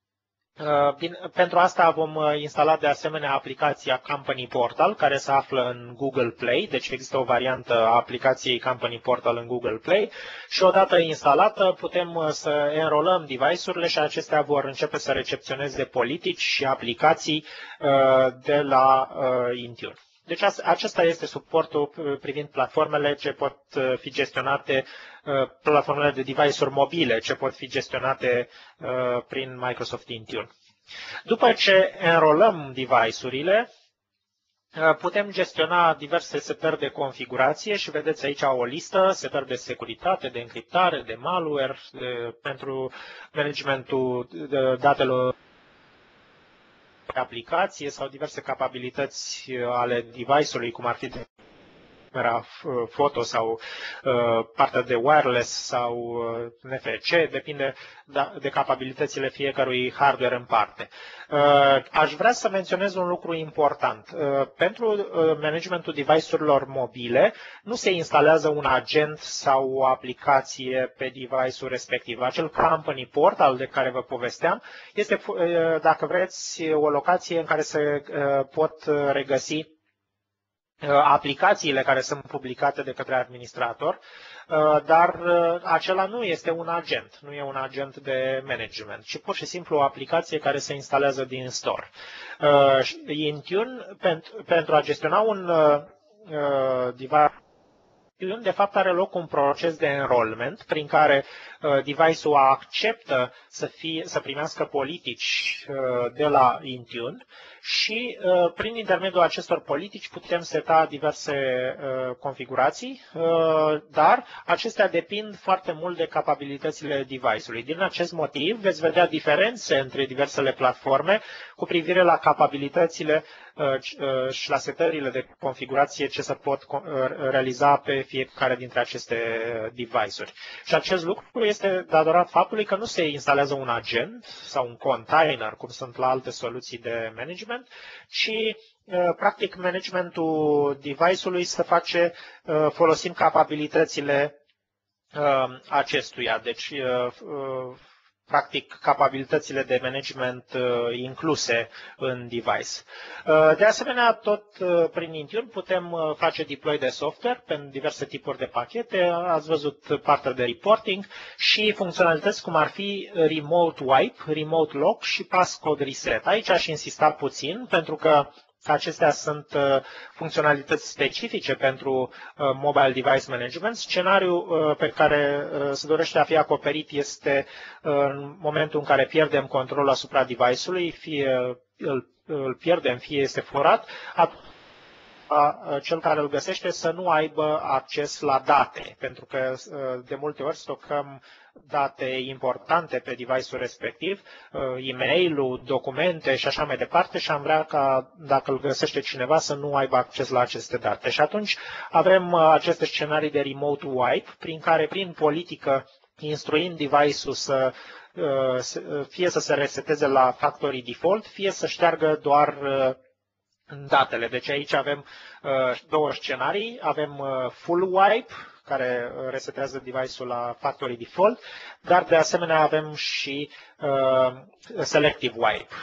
Pentru asta vom instala de asemenea aplicația Company Portal, care se află în Google Play, deci există o variantă a aplicației Company Portal în Google Play și odată instalată putem să enrolăm device-urile și acestea vor începe să recepționeze politici și aplicații de la Intune. Deci acesta este suportul privind platformele ce pot fi gestionate, platformele de device-uri mobile ce pot fi gestionate prin Microsoft Intune. După ce enrolăm device-urile, putem gestiona diverse setări de configurație și vedeți aici o listă, setări de securitate, de încriptare, de malware, pentru managementul datelor, aplicație sau diverse capabilități ale device-ului, cum ar fi camera foto sau partea de wireless sau NFC, depinde de capabilitățile fiecărui hardware în parte. Aș vrea să menționez un lucru important. Pentru managementul device-urilor mobile nu se instalează un agent sau o aplicație pe device-ul respectiv. Acel company portal de care vă povesteam este, dacă vreți, o locație în care se pot regăsi aplicațiile care sunt publicate de către administrator, dar acela nu este un agent, nu e un agent de management, ci pur și simplu o aplicație care se instalează din store. Intune, pentru a gestiona un device, de fapt are loc un proces de enrollment prin care device-ul acceptă să primească politici de la Intune și prin intermediul acestor politici putem seta diverse configurații, dar acestea depind foarte mult de capabilitățile device-ului. Din acest motiv veți vedea diferențe între diversele platforme cu privire la capabilitățile și la setările de configurație ce se pot realiza pe fiecare dintre aceste device-uri. Și acest lucru este datorat faptului că nu se instalează un agent sau un container, cum sunt la alte soluții de management, ci practic managementul device-ului se face folosind capabilitățile acestuia. Deci practic capabilitățile de management incluse în device. De asemenea, tot prin Intune putem face deploy de software pentru diverse tipuri de pachete. Ați văzut partea de reporting și funcționalități cum ar fi remote wipe, remote lock și passcode reset. Aici aș insista puțin pentru că acestea sunt funcționalități specifice pentru mobile device management. Scenariul pe care se dorește a fi acoperit este în momentul în care pierdem controlul asupra device-ului, fie îl pierdem, fie este furat, cel care îl găsește să nu aibă acces la date, pentru că de multe ori stocăm date importante pe device-ul respectiv, e-mail-ul, documente și așa mai departe și am vrea ca dacă îl găsește cineva să nu aibă acces la aceste date. Și atunci avem aceste scenarii de remote wipe, prin care prin politică instruim device-ul fie să se reseteze la factory default, fie să șteargă doar datele. Deci aici avem două scenarii. Avem full wipe, care resetează device-ul la factory default, dar de asemenea avem și selective wipe.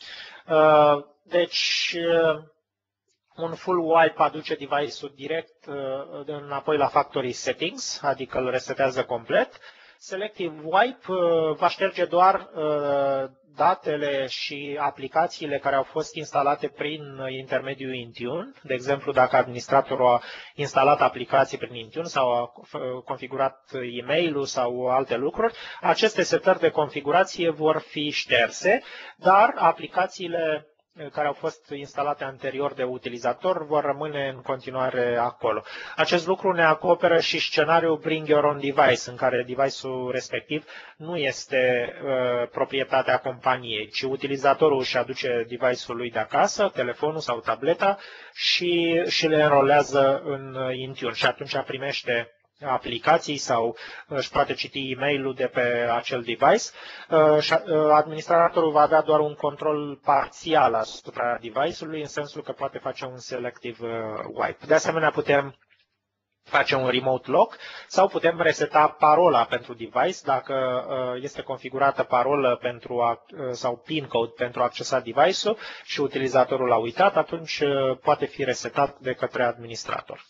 Deci, un full wipe aduce device-ul direct înapoi la factory settings, adică îl resetează complet. Selective wipe va șterge doar datele și aplicațiile care au fost instalate prin intermediul Intune. De exemplu, dacă administratorul a instalat aplicații prin Intune sau a configurat e-mail-ul sau alte lucruri, aceste setări de configurație vor fi șterse, dar aplicațiile care au fost instalate anterior de utilizator vor rămâne în continuare acolo. Acest lucru ne acoperă și scenariul Bring Your Own Device, în care device-ul respectiv nu este proprietatea companiei, ci utilizatorul își aduce device-ul lui de acasă, telefonul sau tableta și le înrolează în Intune și atunci primește aplicații sau își poate citi e-mail-ul de pe acel device. Administratorul va avea doar un control parțial asupra device-ului, în sensul că poate face un selective wipe. De asemenea, putem face un remote lock sau putem reseta parola pentru device. Dacă este configurată parolă sau PIN code pentru a accesa device-ul și utilizatorul l-a uitat, atunci poate fi resetat de către administrator.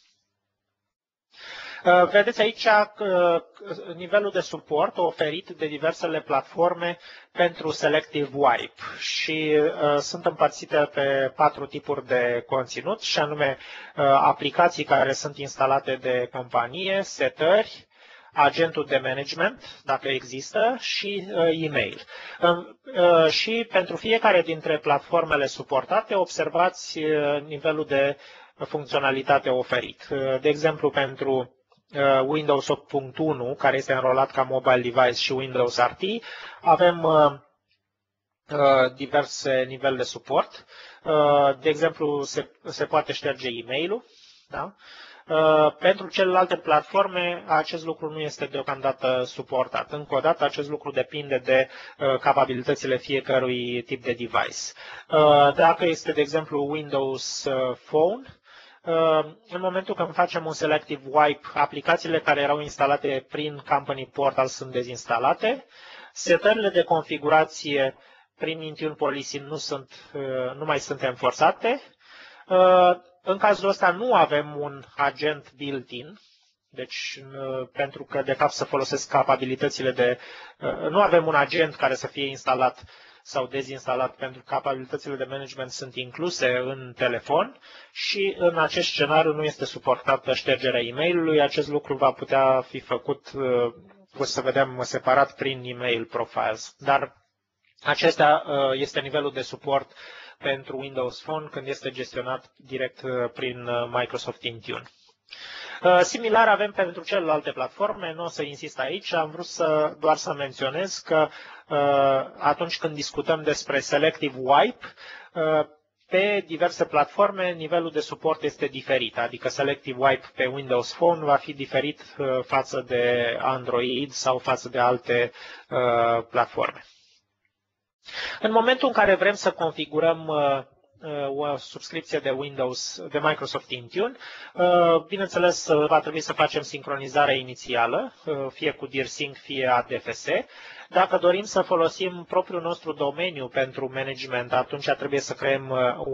Vedeți aici nivelul de suport oferit de diversele platforme pentru Selective Wipe și sunt împărțite pe 4 tipuri de conținut, și anume aplicații care sunt instalate de companie, setări, agentul de management, dacă există, și e-mail. Și pentru fiecare dintre platformele suportate observați nivelul de funcționalitate oferit. De exemplu, pentru Windows 8.1, care este înrolat ca mobile device, și Windows RT, avem diverse nivele de suport. De exemplu, se poate șterge e-mail-ul. Da? Pentru celelalte platforme, acest lucru nu este deocamdată suportat. Încă o dată, acest lucru depinde de capabilitățile fiecărui tip de device. Dacă este, de exemplu, Windows Phone, în momentul când facem un selective wipe, aplicațiile care erau instalate prin Company Portal sunt dezinstalate, setările de configurație prin Intune Policy nu mai sunt enforțate. În cazul ăsta nu avem un agent built-in, deci pentru că de fapt să folosesc capabilitățile nu avem un agent care să fie instalat sau dezinstalat, pentru că capabilitățile de management sunt incluse în telefon și în acest scenariu nu este suportată ștergerea e-mail-ului. Acest lucru va putea fi făcut, o să vedem, separat prin e-mail profiles. Dar acesta este nivelul de suport pentru Windows Phone când este gestionat direct prin Microsoft Intune. Similar avem pentru celelalte platforme, nu o să insist aici, am vrut doar să menționez că atunci când discutăm despre Selective Wipe, pe diverse platforme nivelul de suport este diferit, adică Selective Wipe pe Windows Phone va fi diferit față de Android sau față de alte platforme. În momentul în care vrem să configurăm o subscripție de Windows, de Microsoft Intune, bineînțeles va trebui să facem sincronizarea inițială, fie cu DIRSync, fie ADFS. Dacă dorim să folosim propriul nostru domeniu pentru management, atunci trebuie să creăm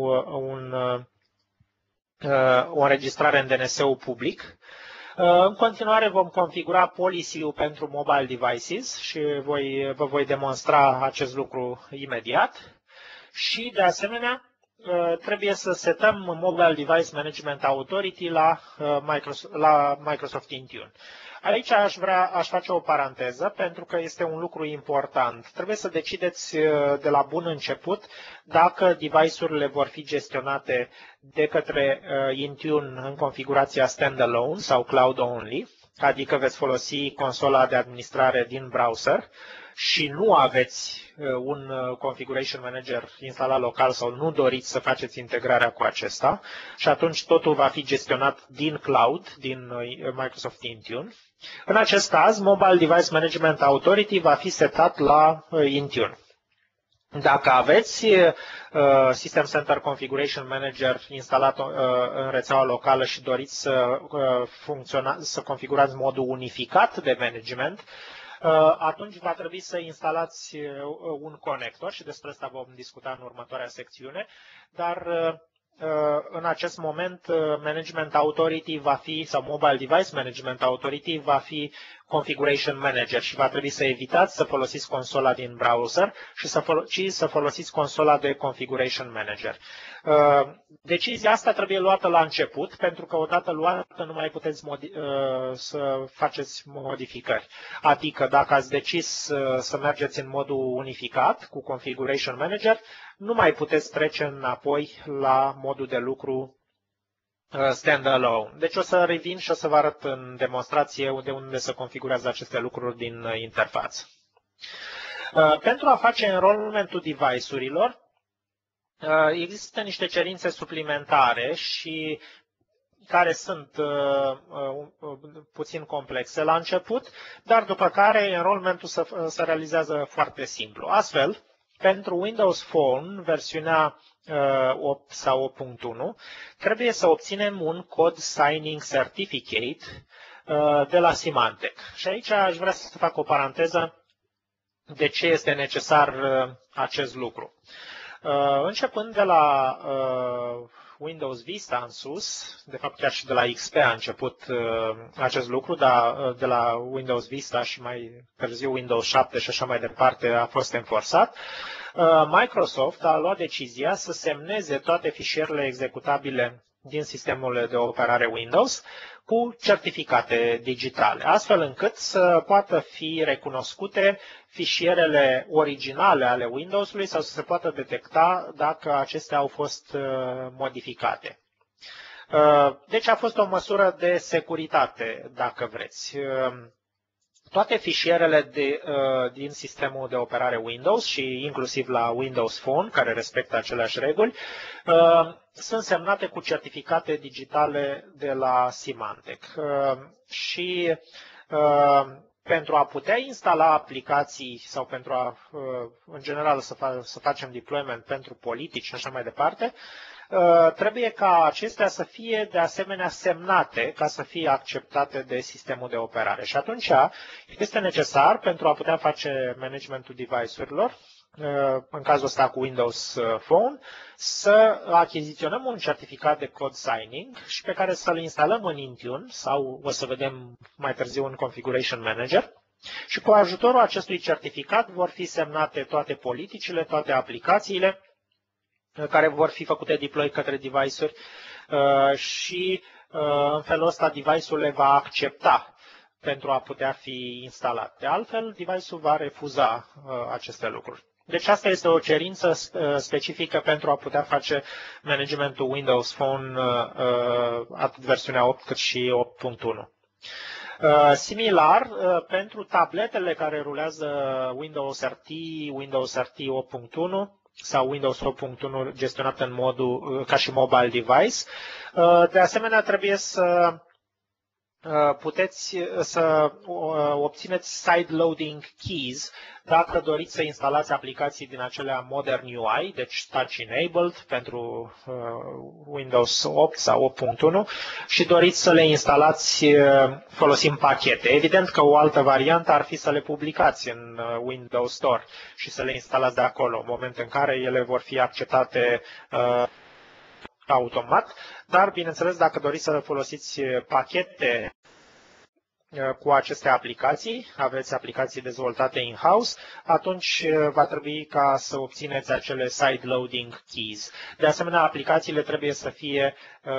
o înregistrare în DNS-ul public. În continuare vom configura policy-ul pentru mobile devices și vă voi demonstra acest lucru imediat. Și de asemenea trebuie să setăm Mobile Device Management Authority la Microsoft Intune. Aici aș face o paranteză pentru că este un lucru important. Trebuie să decideți de la bun început dacă device-urile vor fi gestionate de către Intune în configurația standalone sau cloud only, adică veți folosi consola de administrare din browser și nu aveți un configuration manager instalat local sau nu doriți să faceți integrarea cu acesta și atunci totul va fi gestionat din cloud, din Microsoft Intune. În acest caz, Mobile Device Management Authority va fi setat la Intune. Dacă aveți System Center Configuration Manager instalat în rețeaua locală și doriți să configurați modul unificat de management, atunci va trebui să instalați un conector și despre asta vom discuta în următoarea secțiune, dar în acest moment Management Authority va fi, sau Mobile Device Management Authority va fi Configuration Manager și va trebui să evitați să folosiți consola din browser ci să folosiți consola de Configuration Manager. Decizia asta trebuie luată la început, pentru că odată luată nu mai puteți să faceți modificări. Adică dacă ați decis să mergeți în modul unificat cu Configuration Manager, nu mai puteți trece înapoi la modul de lucru standalone. Deci o să revin și o să vă arăt în demonstrație de unde se configurează aceste lucruri din interfață. Pentru a face enrollment-ul device-urilor, există niște cerințe suplimentare și care sunt puțin complexe la început, dar după care enrollment-ul se realizează foarte simplu. Astfel, pentru Windows Phone, versiunea 8 sau 8.1, trebuie să obținem un code signing certificate de la Symantec. Și aici aș vrea să fac o paranteză de ce este necesar acest lucru. Începând de la Windows Vista în sus, de fapt chiar și de la XP a început acest lucru, dar de la Windows Vista și mai târziu Windows 7 și așa mai departe a fost enforțat, Microsoft a luat decizia să semneze toate fișierele executabile din sistemul de operare Windows cu certificate digitale, astfel încât să poată fi recunoscute fișierele originale ale Windows-ului sau să se poată detecta dacă acestea au fost modificate. Deci a fost o măsură de securitate, dacă vreți. Toate fișierele din sistemul de operare Windows și inclusiv la Windows Phone, care respectă aceleași reguli, sunt semnate cu certificate digitale de la Symantec. Și pentru a putea instala aplicații sau pentru a, în general, să facem deployment pentru politici și așa mai departe, trebuie ca acestea să fie de asemenea semnate ca să fie acceptate de sistemul de operare. Și atunci este necesar, pentru a putea face managementul device-urilor, în cazul ăsta cu Windows Phone, să achiziționăm un certificat de code signing și pe care să-l instalăm în Intune sau o să vedem mai târziu în Configuration Manager. Și cu ajutorul acestui certificat vor fi semnate toate politicile, toate aplicațiile care vor fi făcute deploy către device-uri și în felul ăsta device-ul le va accepta pentru a putea fi instalat. De altfel, device-ul va refuza aceste lucruri. Deci asta este o cerință specifică pentru a putea face managementul Windows Phone atât versiunea 8 cât și 8.1. Similar, pentru tabletele care rulează Windows RT, Windows RT 8.1 sau Windows 8.1 gestionat în modul ca și mobile device, de asemenea trebuie să puteți să obțineți side-loading keys dacă doriți să instalați aplicații din acelea Modern UI, deci Touch Enabled pentru Windows 8 sau 8.1 și doriți să le instalați folosind pachete. Evident că o altă variantă ar fi să le publicați în Windows Store și să le instalați de acolo, în moment în care ele vor fi acceptate automat, dar bineînțeles dacă doriți să folosiți pachete cu aceste aplicații, aveți aplicații dezvoltate in-house, atunci va trebui ca să obțineți acele side-loading keys. De asemenea, aplicațiile trebuie să fie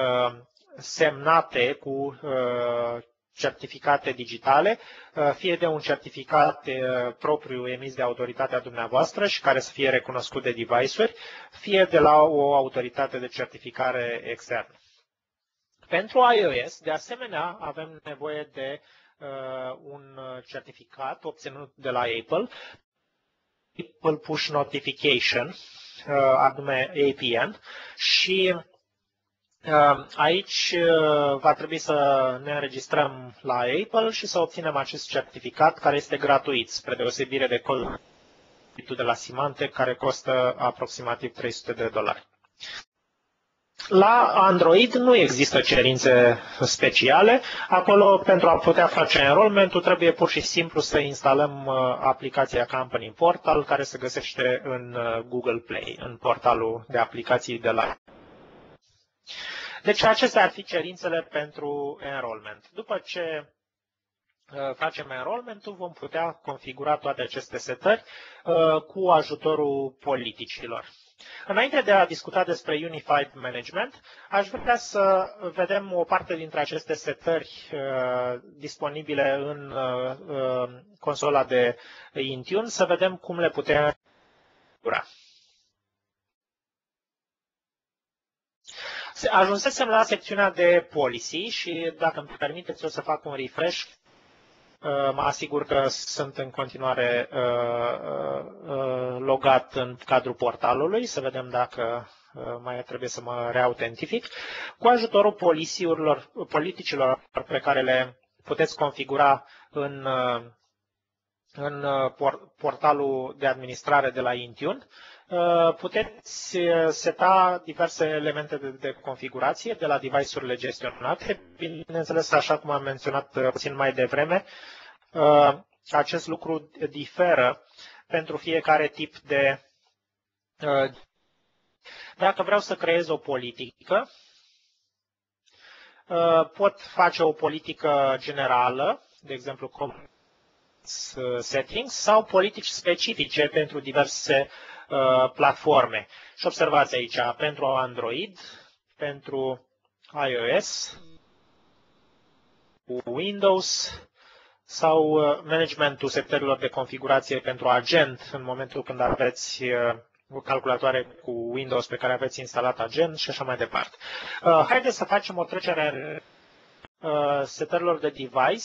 semnate cu certificate digitale, fie de un certificat propriu emis de autoritatea dumneavoastră și care să fie recunoscut de device-uri, fie de la o autoritate de certificare externă. Pentru iOS, de asemenea, avem nevoie de un certificat obținut de la Apple, Apple Push Notification, anume APN, și aici va trebui să ne înregistrăm la Apple și să obținem acest certificat care este gratuit, spre deosebire de de la Symantec, care costă aproximativ $300. La Android nu există cerințe speciale. Acolo, pentru a putea face enrollment-ul, trebuie pur și simplu să instalăm aplicația Company Portal, care se găsește în Google Play, în portalul de aplicații de la. Deci acestea ar fi cerințele pentru enrollment. După ce facem enrollment-ul, vom putea configura toate aceste setări cu ajutorul politicilor. Înainte de a discuta despre Unified Management, aș vrea să vedem o parte dintre aceste setări disponibile în consola de Intune, să vedem cum le putem configura. Ajunsesem la secțiunea de policy și, dacă îmi permiteți, o să fac un refresh. Mă asigur că sunt în continuare logat în cadrul portalului, să vedem dacă mai trebuie să mă reautentific. Cu ajutorul politicilor pe care le puteți configura în portalul de administrare de la Intune, puteți seta diverse elemente de configurație de la device-urile gestionate. Bineînțeles, așa cum am menționat puțin mai devreme, acest lucru diferă pentru fiecare tip de. Dacă vreau să creez o politică, pot face o politică generală, de exemplu settings, sau politici specifice pentru diverse platforme. Și observați aici, pentru Android, pentru iOS, Windows sau managementul setărilor de configurație pentru agent în momentul când aveți o calculatoare cu Windows pe care aveți instalat agent și așa mai departe. Haideți să facem o trecere a setărilor de device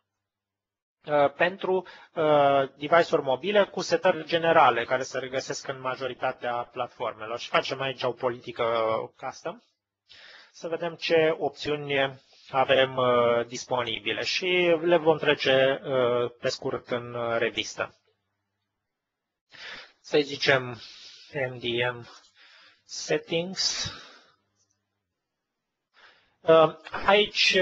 pentru device-uri mobile cu setări generale care se regăsesc în majoritatea platformelor. Și facem aici o politică custom. Să vedem ce opțiuni avem disponibile și le vom trece pe scurt în revistă. Să zicem MDM settings. Aici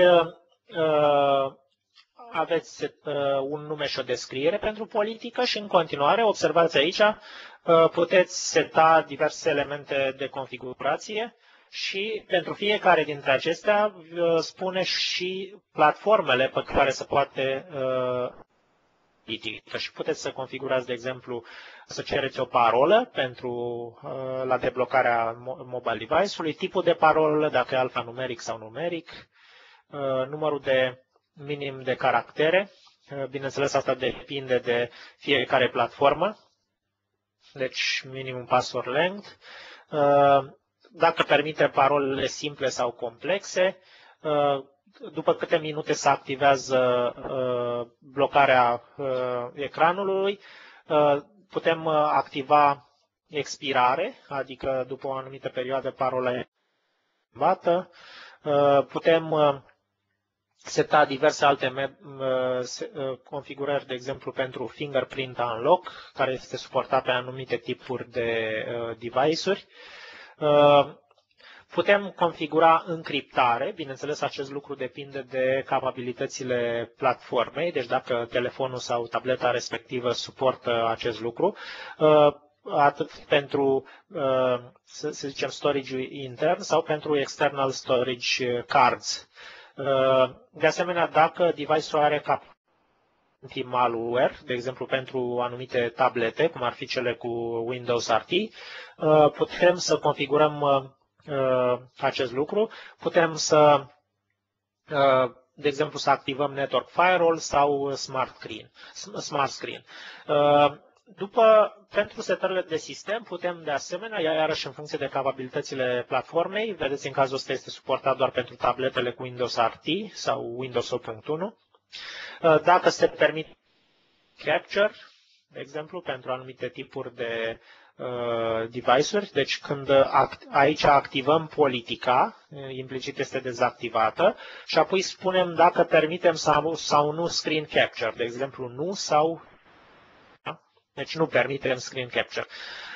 aveți un nume și o descriere pentru politică și în continuare, observați aici, puteți seta diverse elemente de configurație și pentru fiecare dintre acestea spune și platformele pe care se poate politică și puteți să configurați, de exemplu, să cereți o parolă pentru la deblocarea mobile device-ului, tipul de parolă, dacă e alfanumeric sau numeric, numărul de minim de caractere. Bineînțeles, asta depinde de fiecare platformă, deci minimum password length. Dacă permite parolele simple sau complexe, după câte minute se activează blocarea ecranului, putem activa expirare, adică după o anumită perioadă parola e schimbată. Putem seta diverse alte configurări, de exemplu pentru fingerprint unlock, care este suportat pe anumite tipuri de device-uri. Putem configura încriptare, bineînțeles acest lucru depinde de capabilitățile platformei, deci dacă telefonul sau tableta respectivă suportă acest lucru, atât pentru, să zicem, storage intern sau pentru external storage cards. De asemenea, dacă device-ul are anti-malware, de exemplu pentru anumite tablete, cum ar fi cele cu Windows RT, putem să configurăm acest lucru. Putem să, de exemplu, să activăm Network Firewall sau Smart Screen. Pentru setările de sistem putem de asemenea, iarăși în funcție de capabilitățile platformei, vedeți în cazul ăsta este suportat doar pentru tabletele cu Windows RT sau Windows 8.1. Dacă se permite capture, de exemplu, pentru anumite tipuri de device-uri, deci când aici activăm politica, implicit este dezactivată, și apoi spunem dacă permitem sau nu screen capture, de exemplu nu sau Deci nu permitem screen capture.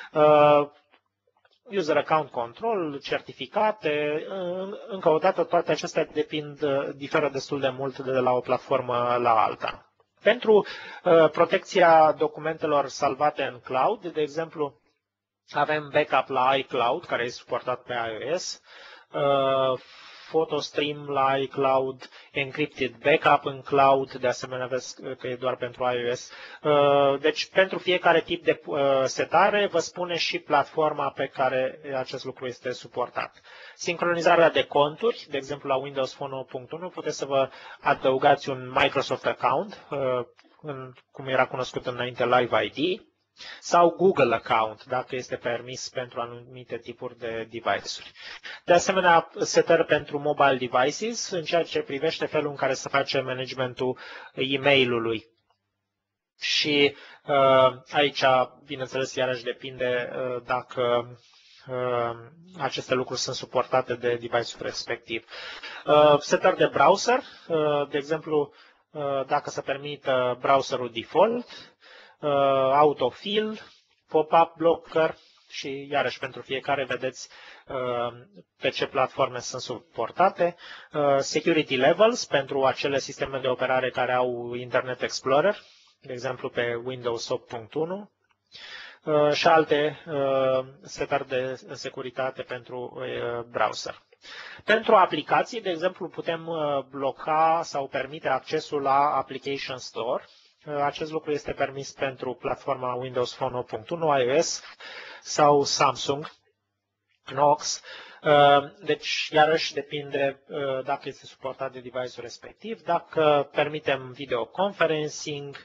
User account control, certificate, încă o dată toate acestea diferă destul de mult de la o platformă la alta. Pentru protecția documentelor salvate în cloud, de exemplu, avem backup la iCloud, care este suportat pe iOS, PhotoStream la iCloud, Encrypted Backup în cloud, de asemenea vezi că e doar pentru iOS. Deci pentru fiecare tip de setare vă spune și platforma pe care acest lucru este suportat. Sincronizarea de conturi, de exemplu la Windows Phone 9.1 puteți să vă adăugați un Microsoft account, cum era cunoscut înainte Live ID, sau Google account, dacă este permis pentru anumite tipuri de device-uri. De asemenea, setări pentru mobile devices, în ceea ce privește felul în care se face managementul e-mail-ului. Și aici, bineînțeles, iarăși depinde dacă aceste lucruri sunt suportate de device-ul respectiv. Setări de browser, de exemplu, dacă se permită browserul default, autofill, pop-up blocker și iarăși pentru fiecare vedeți pe ce platforme sunt suportate. Security levels pentru acele sisteme de operare care au Internet Explorer, de exemplu pe Windows 8.1 și alte setări de securitate pentru browser. Pentru aplicații, de exemplu, putem bloca sau permite accesul la Application Store. Acest lucru este permis pentru platforma Windows Phone 8.1, iOS sau Samsung Knox. Deci, iarăși, depinde dacă este suportat de device-ul respectiv, dacă permitem videoconferencing,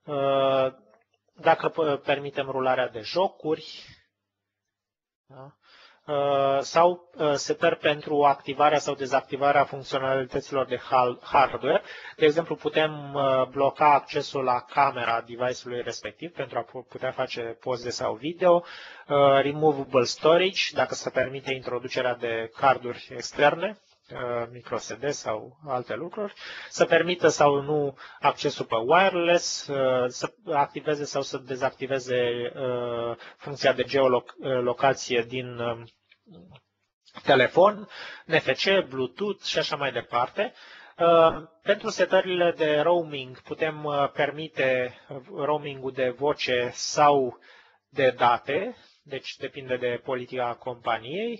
dacă permitem rularea de jocuri, da? Sau setări pentru activarea sau dezactivarea funcționalităților de hardware. De exemplu, putem bloca accesul la camera device-ului respectiv pentru a putea face poze sau video, removable storage, dacă se permite introducerea de carduri externe, microSD sau alte lucruri, să permită sau nu accesul pe wireless, să activeze sau să dezactiveze funcția de geolocație din telefon, NFC, Bluetooth și așa mai departe. Pentru setările de roaming putem permite roamingul de voce sau de date, deci depinde de politica companiei.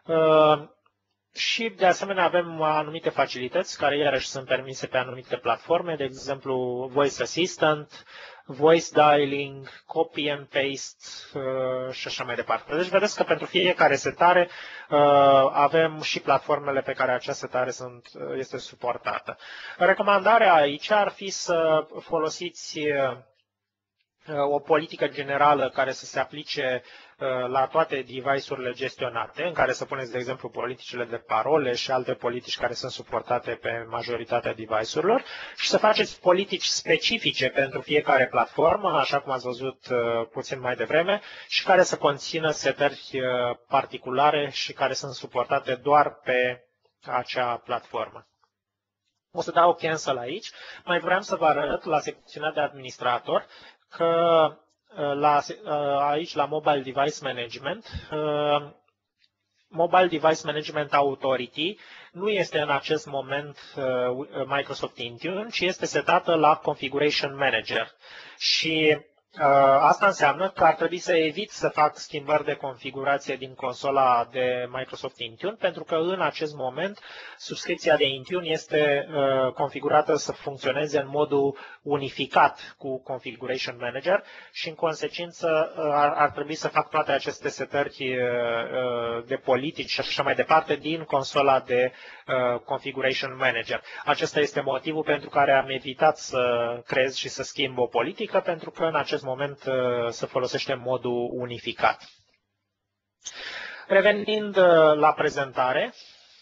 Și de asemenea avem anumite facilități care iarăși sunt permise pe anumite platforme, de exemplu Voice Assistant, Voice Dialing, Copy and Paste și așa mai departe. Deci vedeți că pentru fiecare setare avem și platformele pe care acea setare este suportată. Recomandarea aici ar fi să folosiți o politică generală care să se aplice la toate device-urile gestionate, în care să puneți, de exemplu, politicile de parole și alte politici care sunt suportate pe majoritatea device-urilor și să faceți politici specifice pentru fiecare platformă, așa cum ați văzut puțin mai devreme, și care să conțină setări particulare și care sunt suportate doar pe acea platformă. O să dau cancel aici. Mai vreau să vă arăt la secțiunea de administrator că aici la Mobile Device Management, Mobile Device Management Authority nu este în acest moment Microsoft Intune, ci este setată la Configuration Manager. Și asta înseamnă că ar trebui să evit să fac schimbări de configurație din consola de Microsoft Intune, pentru că în acest moment subscripția de Intune este configurată să funcționeze în modul unificat cu Configuration Manager și în consecință ar trebui să fac toate aceste setări de politici și așa mai departe din consola de Configuration Manager. Acesta este motivul pentru care am evitat să creez și să schimb o politică, pentru că în acest moment se folosește modul unificat. Revenind la prezentare,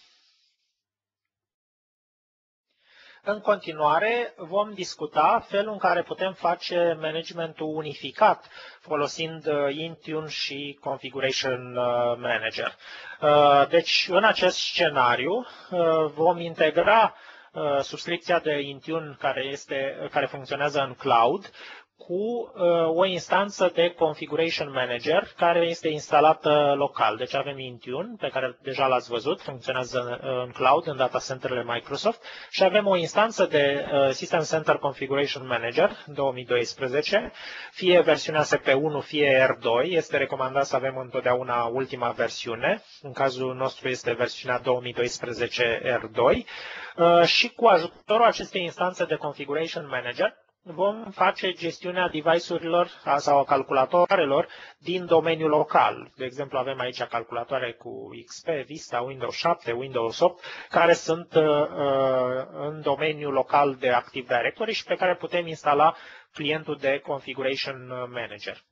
în continuare vom discuta felul în care putem face managementul unificat folosind Intune și Configuration Manager. Deci, în acest scenariu vom integra subscripția de Intune care funcționează în cloud cu o instanță de Configuration Manager care este instalată local. Deci avem Intune, pe care deja l-ați văzut, funcționează în cloud, în data centerele Microsoft, și avem o instanță de System Center Configuration Manager 2012, fie versiunea SP1, fie R2. Este recomandat să avem întotdeauna ultima versiune, în cazul nostru este versiunea 2012 R2, și cu ajutorul acestei instanțe de Configuration Manager vom face gestiunea device-urilor sau a calculatoarelor din domeniul local. De exemplu, avem aici calculatoare cu XP, Vista, Windows 7, Windows 8, care sunt în domeniul local de Active Directory și pe care putem instala clientul de Configuration Manager.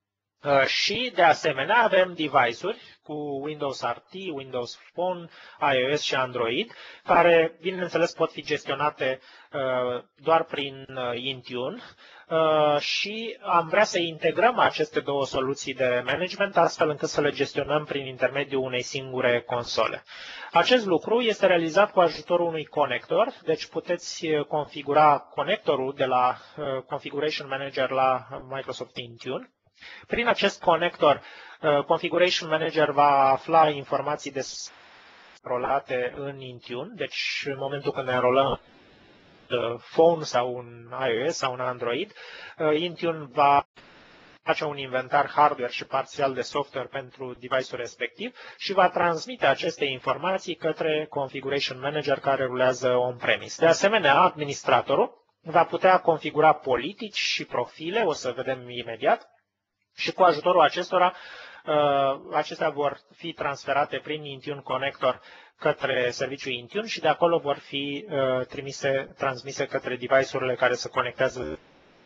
Și, de asemenea, avem device-uri cu Windows RT, Windows Phone, iOS și Android, care, bineînțeles, pot fi gestionate doar prin Intune și am vrea să integrăm aceste două soluții de management astfel încât să le gestionăm prin intermediul unei singure console. Acest lucru este realizat cu ajutorul unui conector, deci puteți configura conectorul de la Configuration Manager la Microsoft Intune. Prin acest conector, Configuration Manager va afla informații înrolate în Intune, deci în momentul când ne înrolăm phone sau un iOS sau un Android, Intune va face un inventar hardware și parțial de software pentru device-ul respectiv și va transmite aceste informații către Configuration Manager care rulează on-premise. De asemenea, administratorul va putea configura politici și profile, o să vedem imediat, și cu ajutorul acestora, acestea vor fi transferate prin Intune Connector către serviciul Intune și de acolo vor fi transmise către device-urile care se conectează.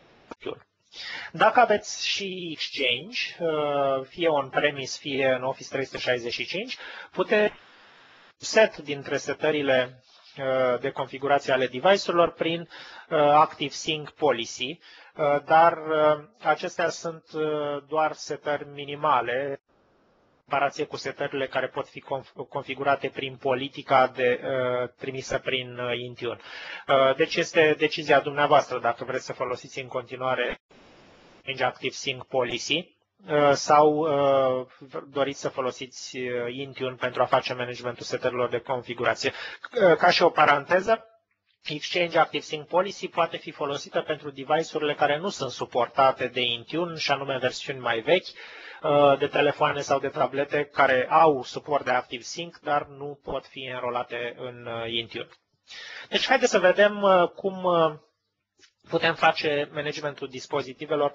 Dacă aveți și Exchange, fie on-premise, fie în Office 365, puteți set dintre setările de configurație ale device-urilor prin ActiveSync Policy, dar acestea sunt doar setări minimale, în comparație cu setările care pot fi configurate prin politica trimisă prin Intune. Deci este decizia dumneavoastră dacă vreți să folosiți în continuare ActiveSync Policy sau doriți să folosiți Intune pentru a face managementul setărilor de configurație. Ca și o paranteză, Exchange ActiveSync Policy poate fi folosită pentru device-urile care nu sunt suportate de Intune, și anume versiuni mai vechi de telefoane sau de tablete care au suport de ActiveSync, dar nu pot fi înrolate în Intune. Deci haideți să vedem cum putem face managementul dispozitivelor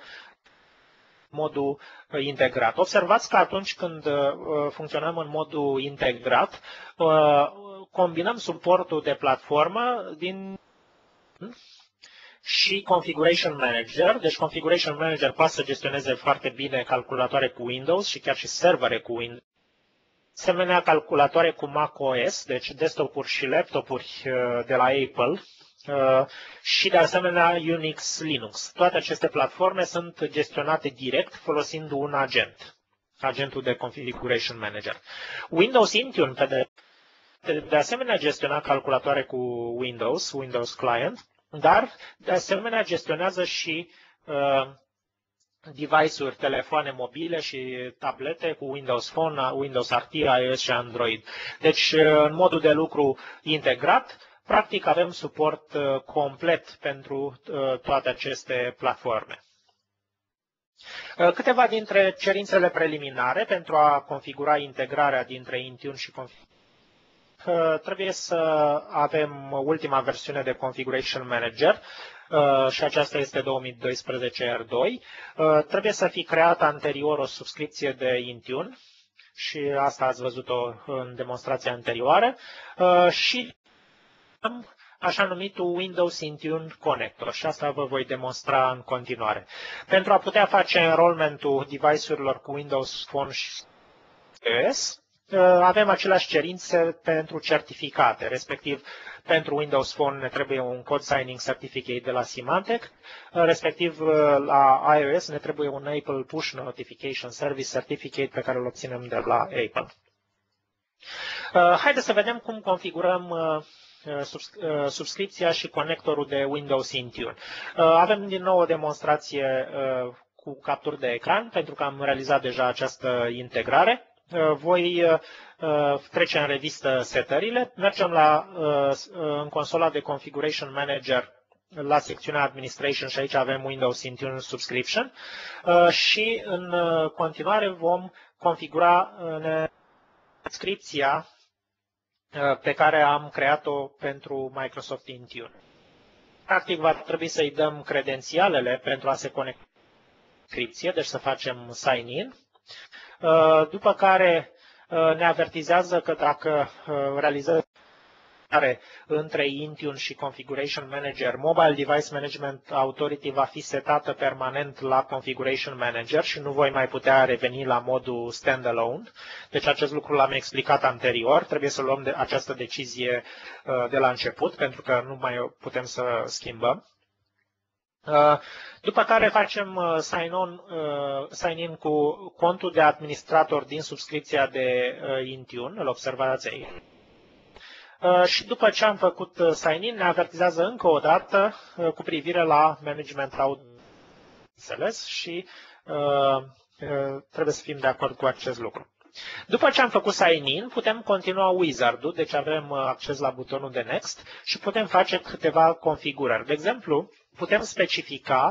modul integrat. Observați că atunci când funcționăm în modul integrat, combinăm suportul de platformă și Configuration Manager. Deci Configuration Manager poate să gestioneze foarte bine calculatoare cu Windows și chiar și servere cu Windows. Asemenea, calculatoare cu macOS, deci desktop-uri și laptopuri de la Apple, și de asemenea Unix, Linux. Toate aceste platforme sunt gestionate direct folosind un agentul de Configuration Manager. Windows Intune, de asemenea, gestiona calculatoare cu Windows Client, dar de asemenea gestionează și device-uri, telefoane mobile și tablete cu Windows Phone, Windows RT, iOS și Android. Deci, în modul de lucru integrat, practic avem suport complet pentru toate aceste platforme. Câteva dintre cerințele preliminare pentru a configura integrarea dintre Intune și trebuie să avem ultima versiune de Configuration Manager și aceasta este 2012 R2. Trebuie să fi creat anterior o subscripție de Intune și asta ați văzut-o în demonstrația anterioară și așa numitul Windows Intune Connector și asta vă voi demonstra în continuare. Pentru a putea face enrollmentul device-urilor cu Windows Phone și iOS, avem aceleași cerințe pentru certificate, respectiv pentru Windows Phone ne trebuie un Code Signing Certificate de la Symantec, respectiv la iOS ne trebuie un Apple Push Notification Service Certificate pe care îl obținem de la Apple. Haideți să vedem cum configurăm subscripția și conectorul de Windows Intune. Avem din nou o demonstrație cu capturi de ecran, pentru că am realizat deja această integrare. Voi trece în revistă setările. Mergem în consola de Configuration Manager la secțiunea Administration și aici avem Windows Intune Subscription și în continuare vom configura subscripția pe care am creat-o pentru Microsoft Intune. Practic va trebui să-i dăm credențialele pentru a se conecta la subscripție, deci să facem sign-in, după care ne avertizează că dacă realizăm între Intune și Configuration Manager, Mobile Device Management Authority va fi setată permanent la Configuration Manager și nu voi mai putea reveni la modul standalone. Deci acest lucru l-am explicat anterior. Trebuie să luăm această decizie de la început, pentru că nu mai putem să schimbăm. După care facem sign-in cu contul de administrator din subscripția de Intune, îl observați aici. Și după ce am făcut sign-in, ne avertizează încă o dată cu privire la management înțeles și trebuie să fim de acord cu acest lucru. După ce am făcut sign-in, putem continua wizard-ul, deci avem acces la butonul de Next și putem face câteva configurări. De exemplu, putem specifica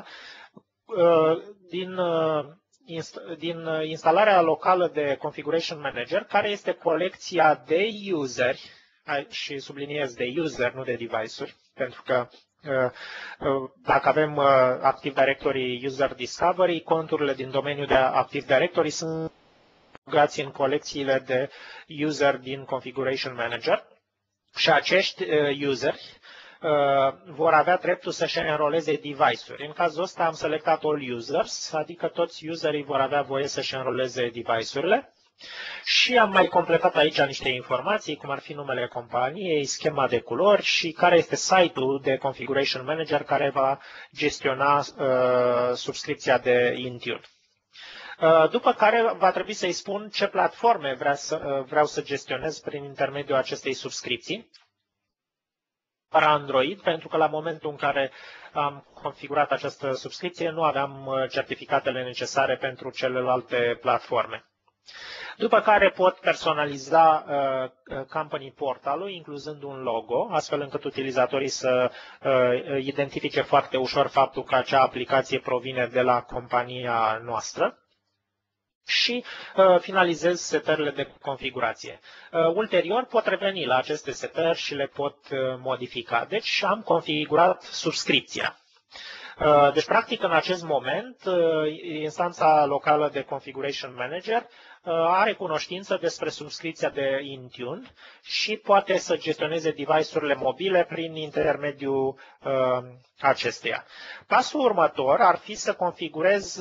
din instalarea locală de Configuration Manager care este colecția de useri, și subliniez de user, nu de device-uri, pentru că dacă avem Active Directory User Discovery, conturile din domeniul de Active Directory sunt băgați în colecțiile de user din Configuration Manager și acești useri vor avea dreptul să-și înroleze device-uri. În cazul ăsta am selectat all users, adică toți userii vor avea voie să-și înroleze device-urile. Și am mai completat aici niște informații, cum ar fi numele companiei, schema de culori și care este site-ul de Configuration Manager care va gestiona subscripția de Intune. După care va trebui să-i spun ce platforme vreau să gestionez prin intermediul acestei subscripții. Android, pentru că la momentul în care am configurat această subscripție nu aveam certificatele necesare pentru celelalte platforme. După care pot personaliza company portalul, incluzând un logo, astfel încât utilizatorii să identifice foarte ușor faptul că acea aplicație provine de la compania noastră. Și finalizez setările de configurație. Ulterior pot reveni la aceste setări și le pot modifica. Deci am configurat subscripția. Deci, practic, în acest moment, instanța locală de Configuration Manager are cunoștință despre subscripția de Intune și poate să gestioneze device-urile mobile prin intermediul acesteia. Pasul următor ar fi să configurez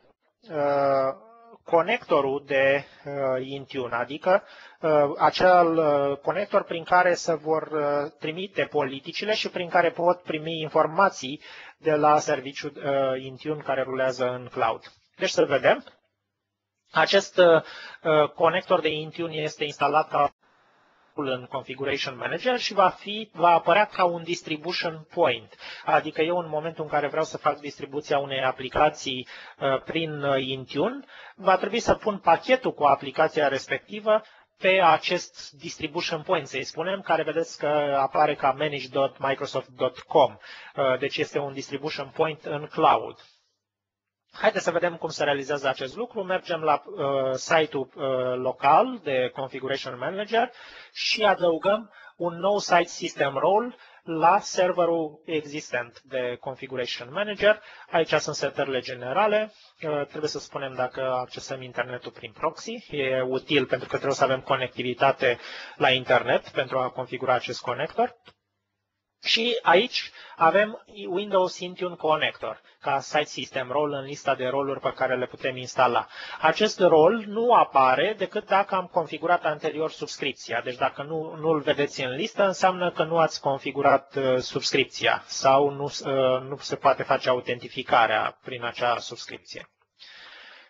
conectorul de Intune, adică acel conector prin care se vor trimite politicile și prin care pot primi informații de la serviciul Intune care rulează în cloud. Deci să vedem. Acest conector de Intune este instalat ca în Configuration Manager și va apărea ca un distribution point. Adică eu în momentul în care vreau să fac distribuția unei aplicații prin Intune, va trebui să pun pachetul cu aplicația respectivă pe acest distribution point, să-i spunem, care vedeți că apare ca manage.microsoft.com. Deci este un distribution point în cloud. Haideți să vedem cum se realizează acest lucru. Mergem la site-ul local de Configuration Manager și adăugăm un nou site system role la serverul existent de Configuration Manager. Aici sunt setările generale. Trebuie să spunem dacă accesăm internetul prin proxy. E util pentru că trebuie să avem conectivitate la internet pentru a configura acest conector. Și aici avem Windows Intune Connector ca site system role în lista de roluri pe care le putem instala. Acest rol nu apare decât dacă am configurat anterior subscripția. Deci dacă nu îl vedeți în listă, înseamnă că nu ați configurat subscripția sau nu se poate face autentificarea prin acea subscripție.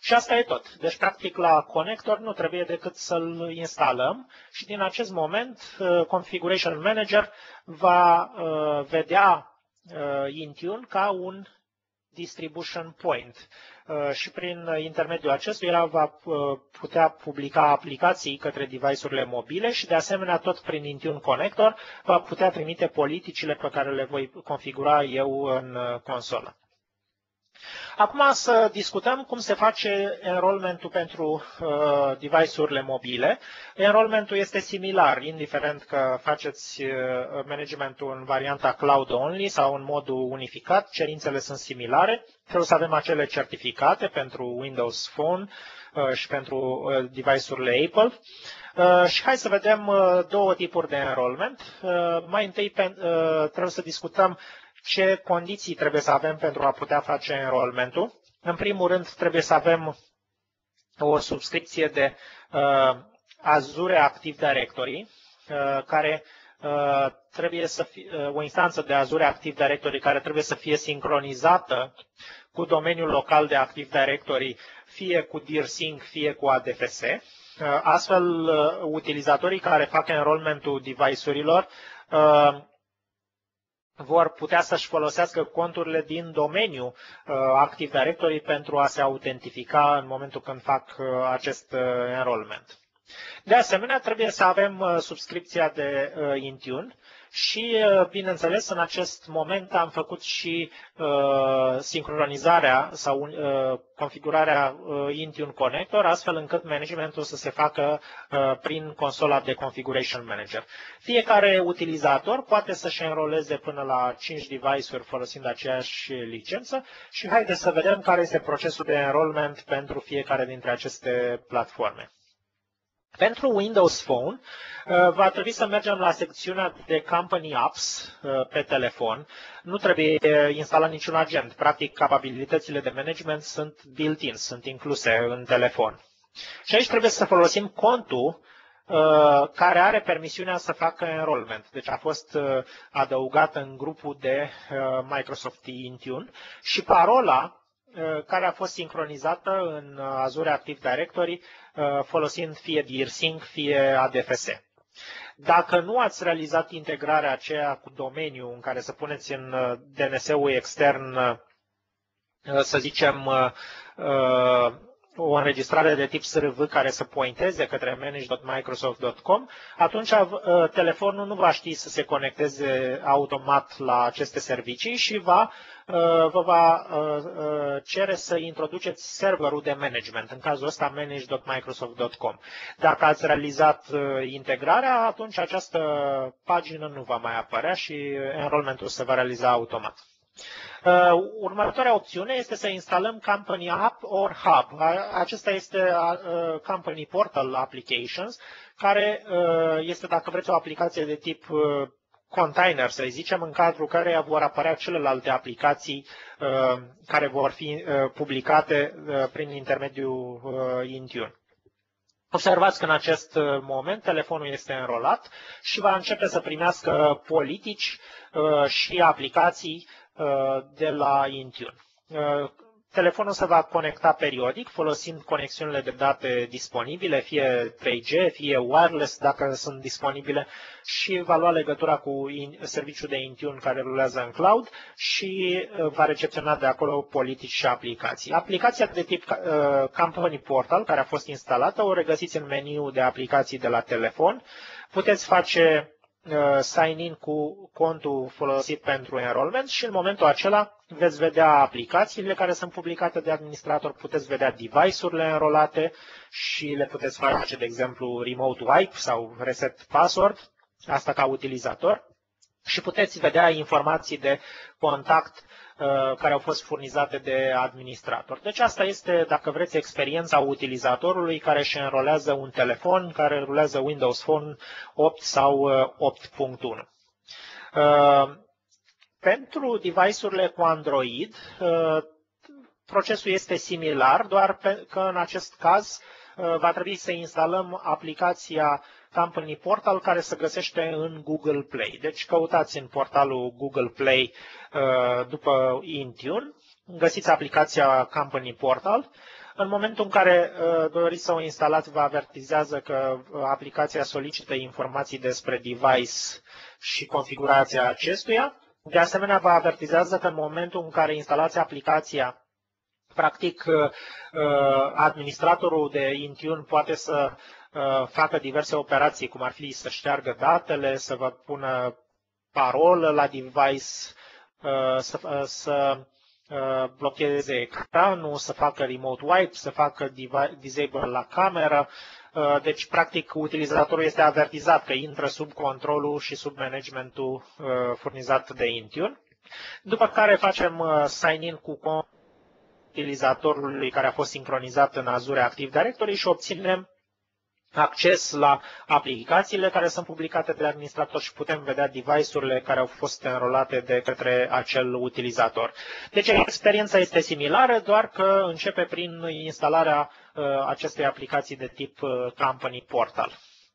Și asta e tot. Deci, practic, la conector nu trebuie decât să-l instalăm și din acest moment Configuration Manager va vedea Intune ca un distribution point și prin intermediul acestuia va putea publica aplicații către device-urile mobile și de asemenea tot prin Intune Connector va putea trimite politicile pe care le voi configura eu în consolă. Acum să discutăm cum se face enrollmentul pentru device-urile mobile. Enrollmentul este similar, indiferent că faceți managementul în varianta cloud only sau în modul unificat, cerințele sunt similare. Trebuie să avem acele certificate pentru Windows Phone și pentru device-urile Apple. Și hai să vedem două tipuri de enrollment. Mai întâi trebuie să discutăm ce condiții trebuie să avem pentru a putea face enrollmentul. În primul rând, trebuie să avem o subscripție de Azure Active Directory, care trebuie să fie o instanță de Azure Active Directory care trebuie să fie sincronizată cu domeniul local de Active Directory, fie cu DIRSync, fie cu ADFS. Astfel, utilizatorii care fac enrollmentul device-urilor vor putea să-și folosească conturile din domeniul Active Directory pentru a se autentifica în momentul când fac acest enrollment. De asemenea, trebuie să avem subscripția de Intune și, bineînțeles, în acest moment am făcut și sincronizarea sau configurarea Intune Connector, astfel încât managementul să se facă prin consola de Configuration Manager. Fiecare utilizator poate să-și înroleze până la 5 device-uri folosind aceeași licență și haideți să vedem care este procesul de enrollment pentru fiecare dintre aceste platforme. Pentru Windows Phone va trebui să mergem la secțiunea de Company Apps pe telefon. Nu trebuie instalat niciun agent. Practic, capabilitățile de management sunt built-in, sunt incluse în telefon. Și aici trebuie să folosim contul care are permisiunea să facă enrollment. Deci a fost adăugat în grupul de Microsoft Intune și parola care a fost sincronizată în Azure Active Directory folosind fie DIRSync, fie ADFS. Dacă nu ați realizat integrarea aceea cu domeniul în care să puneți în DNS-ul extern, să zicem, o înregistrare de tip SRV care să pointeze către manage.microsoft.com, atunci telefonul nu va ști să se conecteze automat la aceste servicii și vă va cere să introduceți serverul de management, în cazul ăsta manage.microsoft.com. Dacă ați realizat integrarea, atunci această pagină nu va mai apărea și enrollmentul se va realiza automat. Următoarea opțiune este să instalăm Company App or Hub. Acesta este Company Portal Applications, care este, dacă vreți, o aplicație de tip container, să zicem, în cadrul căreia vor apărea celelalte aplicații care vor fi publicate prin intermediul Intune. Observați că în acest moment telefonul este înrolat și va începe să primească politici și aplicații de la Intune. Telefonul se va conecta periodic folosind conexiunile de date disponibile, fie 3G, fie wireless dacă sunt disponibile și va lua legătura cu serviciul de Intune care rulează în cloud și va recepționa de acolo politici și aplicații. Aplicația de tip Company Portal care a fost instalată o regăsiți în meniul de aplicații de la telefon. Puteți face sign-in cu contul folosit pentru enrollment și în momentul acela veți vedea aplicațiile care sunt publicate de administrator, puteți vedea device-urile înrolate și le puteți face, de exemplu, remote wipe sau reset password, asta ca utilizator, și puteți vedea informații de contact care au fost furnizate de administrator. Deci asta este, dacă vreți, experiența utilizatorului care își înrolează un telefon, care rulează Windows Phone 8 sau 8.1. Pentru device-urile cu Android, procesul este similar, doar că în acest caz va trebui să instalăm aplicația Company Portal care se găsește în Google Play. Deci căutați în portalul Google Play după Intune, găsiți aplicația Company Portal. În momentul în care doriți să o instalați, vă avertizează că aplicația solicită informații despre device și configurația acestuia. De asemenea, vă avertizează că în momentul în care instalați aplicația, practic administratorul de Intune poate să facă diverse operații, cum ar fi să șteargă datele, să vă pună parolă la device, să blocheze ecranul, să facă remote wipe, să facă disable la cameră. Deci, practic, utilizatorul este avertizat că intră sub controlul și sub managementul furnizat de Intune. După care facem sign-in cu utilizatorului care a fost sincronizat în Azure Active Directory și obținem acces la aplicațiile care sunt publicate de administrator și putem vedea device-urile care au fost înrolate de către acel utilizator. Deci experiența este similară, doar că începe prin instalarea acestei aplicații de tip Company Portal.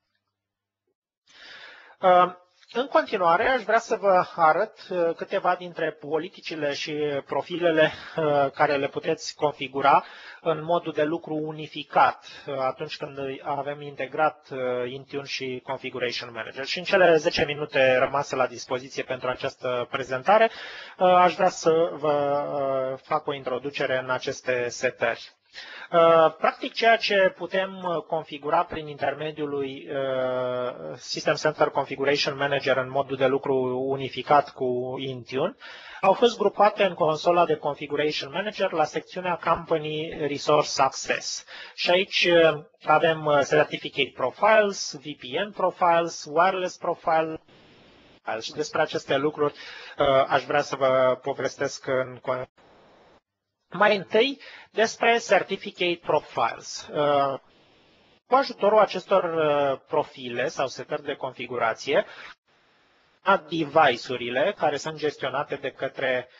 În continuare, aș vrea să vă arăt câteva dintre politicile și profilele care le puteți configura în modul de lucru unificat atunci când avem integrat Intune și Configuration Manager. Și în cele 10 minute rămase la dispoziție pentru această prezentare, aș vrea să vă fac o introducere în aceste setări. Practic, ceea ce putem configura prin intermediul lui System Center Configuration Manager în modul de lucru unificat cu Intune au fost grupate în consola de Configuration Manager la secțiunea Company Resource Access. Și aici avem Certificate Profiles, VPN Profiles, Wireless Profile. Și despre aceste lucruri aș vrea să vă povestesc în mai întâi despre Certificate Profiles. Cu ajutorul acestor profile sau setări de configurație, device-urile care sunt gestionate de către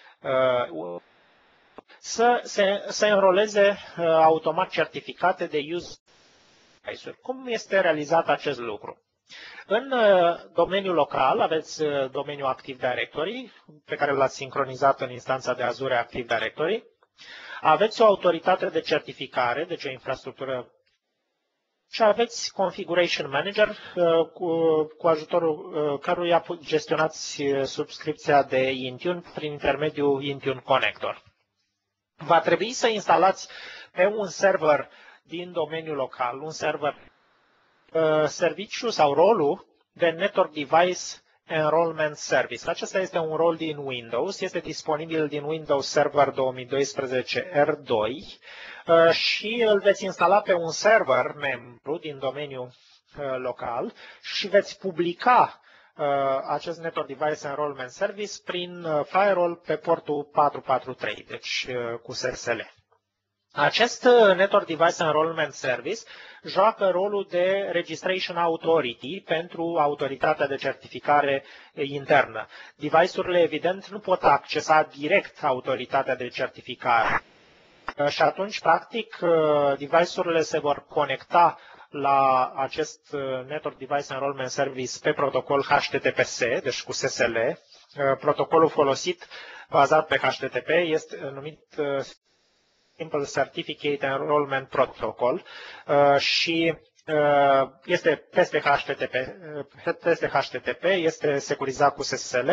să înroleze automat certificate de user device-uri. Cum este realizat acest lucru? În domeniul local aveți domeniul Active Directory, pe care l-ați sincronizat în instanța de Azure Active Directory. Aveți o autoritate de certificare, deci o infrastructură, și aveți Configuration Manager cu ajutorul căruia gestionați subscripția de Intune prin intermediul Intune Connector. Va trebui să instalați pe un server din domeniul local, un server, serviciu sau rolul de Network Device Enrollment Service. Acesta este un rol din Windows, este disponibil din Windows Server 2012 R2 și îl veți instala pe un server membru din domeniul local și veți publica acest Network Device Enrollment Service prin firewall pe portul 443, deci cu SSL. Acest Network Device Enrollment Service joacă rolul de Registration Authority pentru autoritatea de certificare internă. Device-urile, evident, nu pot accesa direct autoritatea de certificare și atunci, practic, device-urile se vor conecta la acest Network Device Enrollment Service pe protocol HTTPS, deci cu SSL. Protocolul folosit, bazat pe HTTP, este numit Simple Certificate Enrollment Protocol și este peste HTTP, este securizat cu SSL.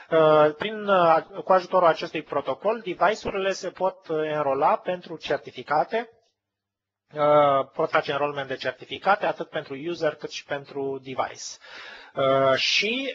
Cu ajutorul acestui protocol, device-urile se pot enrola pentru certificate, pot face enrollment de certificate atât pentru user cât și pentru device. Și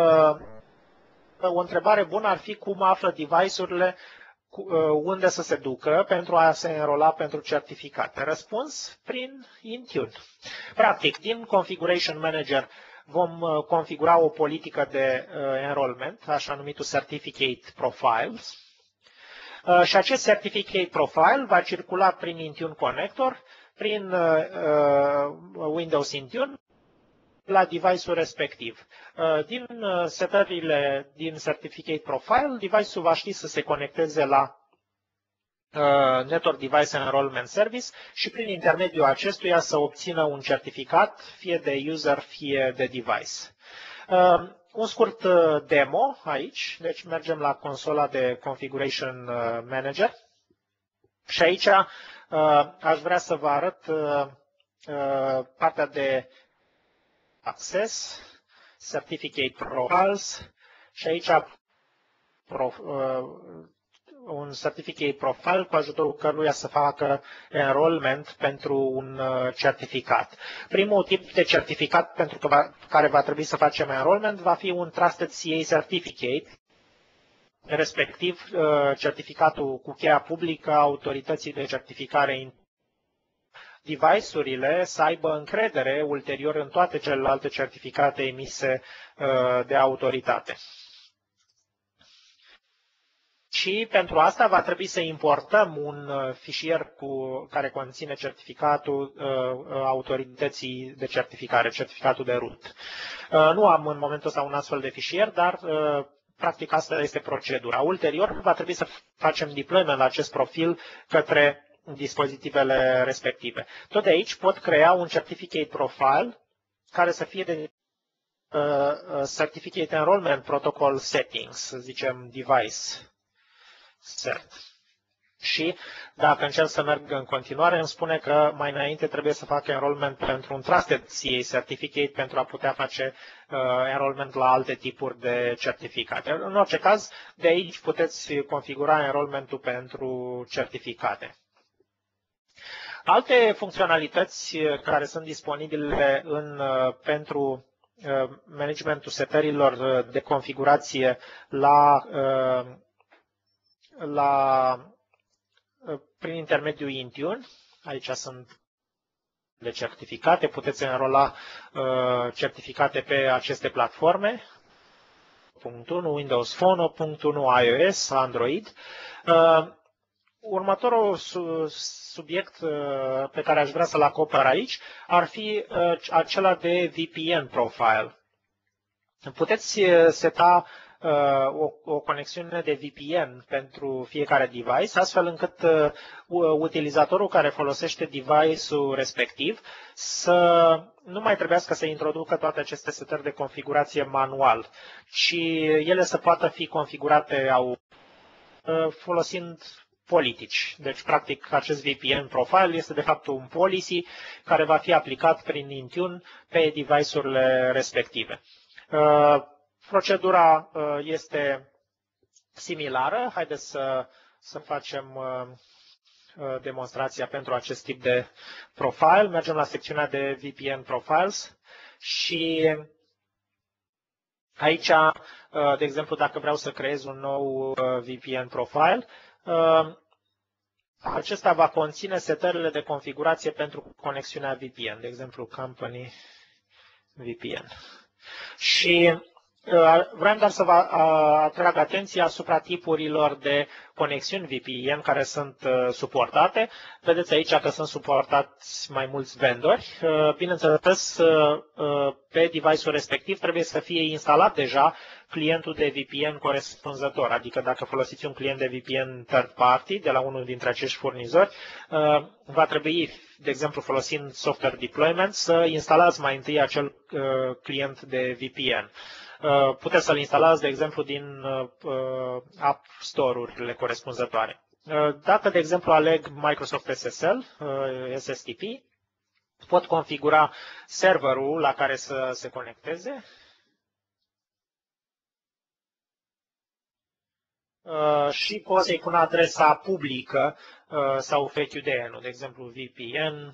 o întrebare bună ar fi cum află device-urile unde să se ducă pentru a se înrola pentru certificate. Răspuns prin Intune. Practic, din Configuration Manager vom configura o politică de enrollment, așa numitul Certificate Profiles, și acest Certificate Profile va circula prin Intune Connector, prin Windows Intune, la device-ul respectiv. Din setările din Certificate Profile, device-ul va ști să se conecteze la Network Device Enrollment Service și prin intermediul acestuia să obțină un certificat, fie de user, fie de device. Un scurt demo aici, deci mergem la consola de Configuration Manager Și aici aș vrea să vă arăt partea de access, certificate profiles și aici un certificate profile cu ajutorul căruia să facă enrollment pentru un certificat. Primul tip de certificat pentru care va trebui să facem enrollment va fi un Trusted CA Certificate, respectiv certificatul cu cheia publică a autorității de certificare. Device-urile să aibă încredere ulterior în toate celelalte certificate emise de autoritate. Și pentru asta va trebui să importăm un fișier care conține certificatul autorității de certificare, certificatul de root. Nu am în momentul ăsta un astfel de fișier, dar practic asta este procedura. Ulterior va trebui să facem deployment la acest profil către dispozitivele respective. Tot de aici pot crea un certificate profile care să fie de Certificate Enrollment Protocol Settings, să zicem device cert. Și dacă încerc să merg în continuare, îmi spune că mai înainte trebuie să fac enrollment pentru un Trusted CA Certificate pentru a putea face enrollment la alte tipuri de certificate. În orice caz, de aici puteți configura enrollmentul pentru certificate. Alte funcționalități care sunt disponibile pentru managementul setărilor de configurație prin intermediul Intune. Aici sunt de certificate, puteți înrola certificate pe aceste platforme. .1 Windows Phone, .1 iOS, Android. Următorul subiect pe care aș vrea să-l acopăr aici ar fi acela de VPN profile. Puteți seta o conexiune de VPN pentru fiecare device, astfel încât utilizatorul care folosește device-ul respectiv să nu mai trebuiască să introducă toate aceste setări de configurație manual, ci ele să poată fi configurate folosind politici. Deci, practic, acest VPN profile este de fapt un policy care va fi aplicat prin Intune pe device-urile respective. Procedura este similară. Haideți să facem demonstrația pentru acest tip de profile. Mergem la secțiunea de VPN Profiles și aici, de exemplu, dacă vreau să creez un nou VPN profile, acesta va conține setările de configurație pentru conexiunea VPN, de exemplu, Company VPN. Și vreau doar să vă atrag atenția asupra tipurilor de conexiuni VPN care sunt suportate. Vedeți aici că sunt suportați mai mulți vendori. Bineînțeles, pe device-ul respectiv trebuie să fie instalat deja clientul de VPN corespunzător, adică dacă folosiți un client de VPN third party de la unul dintre acești furnizori, va trebui, de exemplu, folosind software deployment, să instalați mai întâi acel client de VPN. Puteți să-l instalați, de exemplu, din App Store-urile corespunzătoare. Dacă, de exemplu, aleg Microsoft SSL, SSTP, pot configura serverul la care să se conecteze. Și pot să-i pun adresa publică sau FQDN-ul, de exemplu, VPN.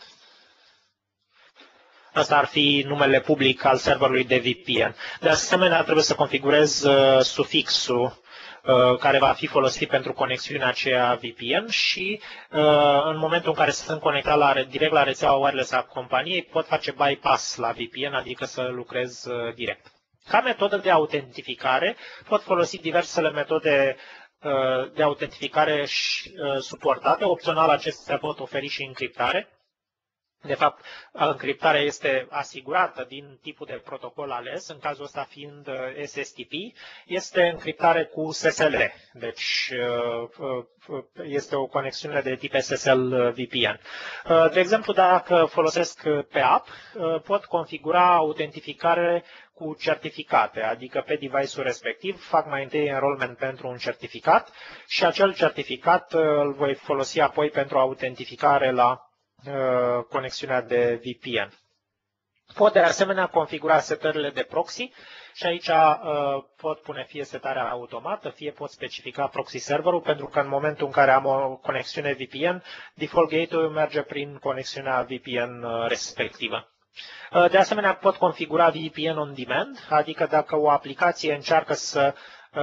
Asta ar fi numele public al serverului de VPN. De asemenea, trebuie să configurez sufixul care va fi folosit pentru conexiunea aceea VPN și în momentul în care sunt conectat direct la rețeaua wireless a companiei, pot face bypass la VPN, adică să lucrez direct. Ca metodă de autentificare, pot folosi diversele metode de autentificare suportate. Opțional, acestea pot oferi și încriptare. De fapt, încriptarea este asigurată din tipul de protocol ales, în cazul ăsta fiind SSTP, este încriptare cu SSL, deci este o conexiune de tip SSL VPN. De exemplu, dacă folosesc pe app, pot configura autentificare cu certificate, adică pe device-ul respectiv fac mai întâi enrollment pentru un certificat și acel certificat îl voi folosi apoi pentru autentificare la conexiunea de VPN. Pot de asemenea configura setările de proxy și aici pot pune fie setarea automată, fie pot specifica proxy serverul, pentru că în momentul în care am o conexiune VPN, default gateway merge prin conexiunea VPN respectivă. De asemenea, pot configura VPN on demand, adică dacă o aplicație încearcă să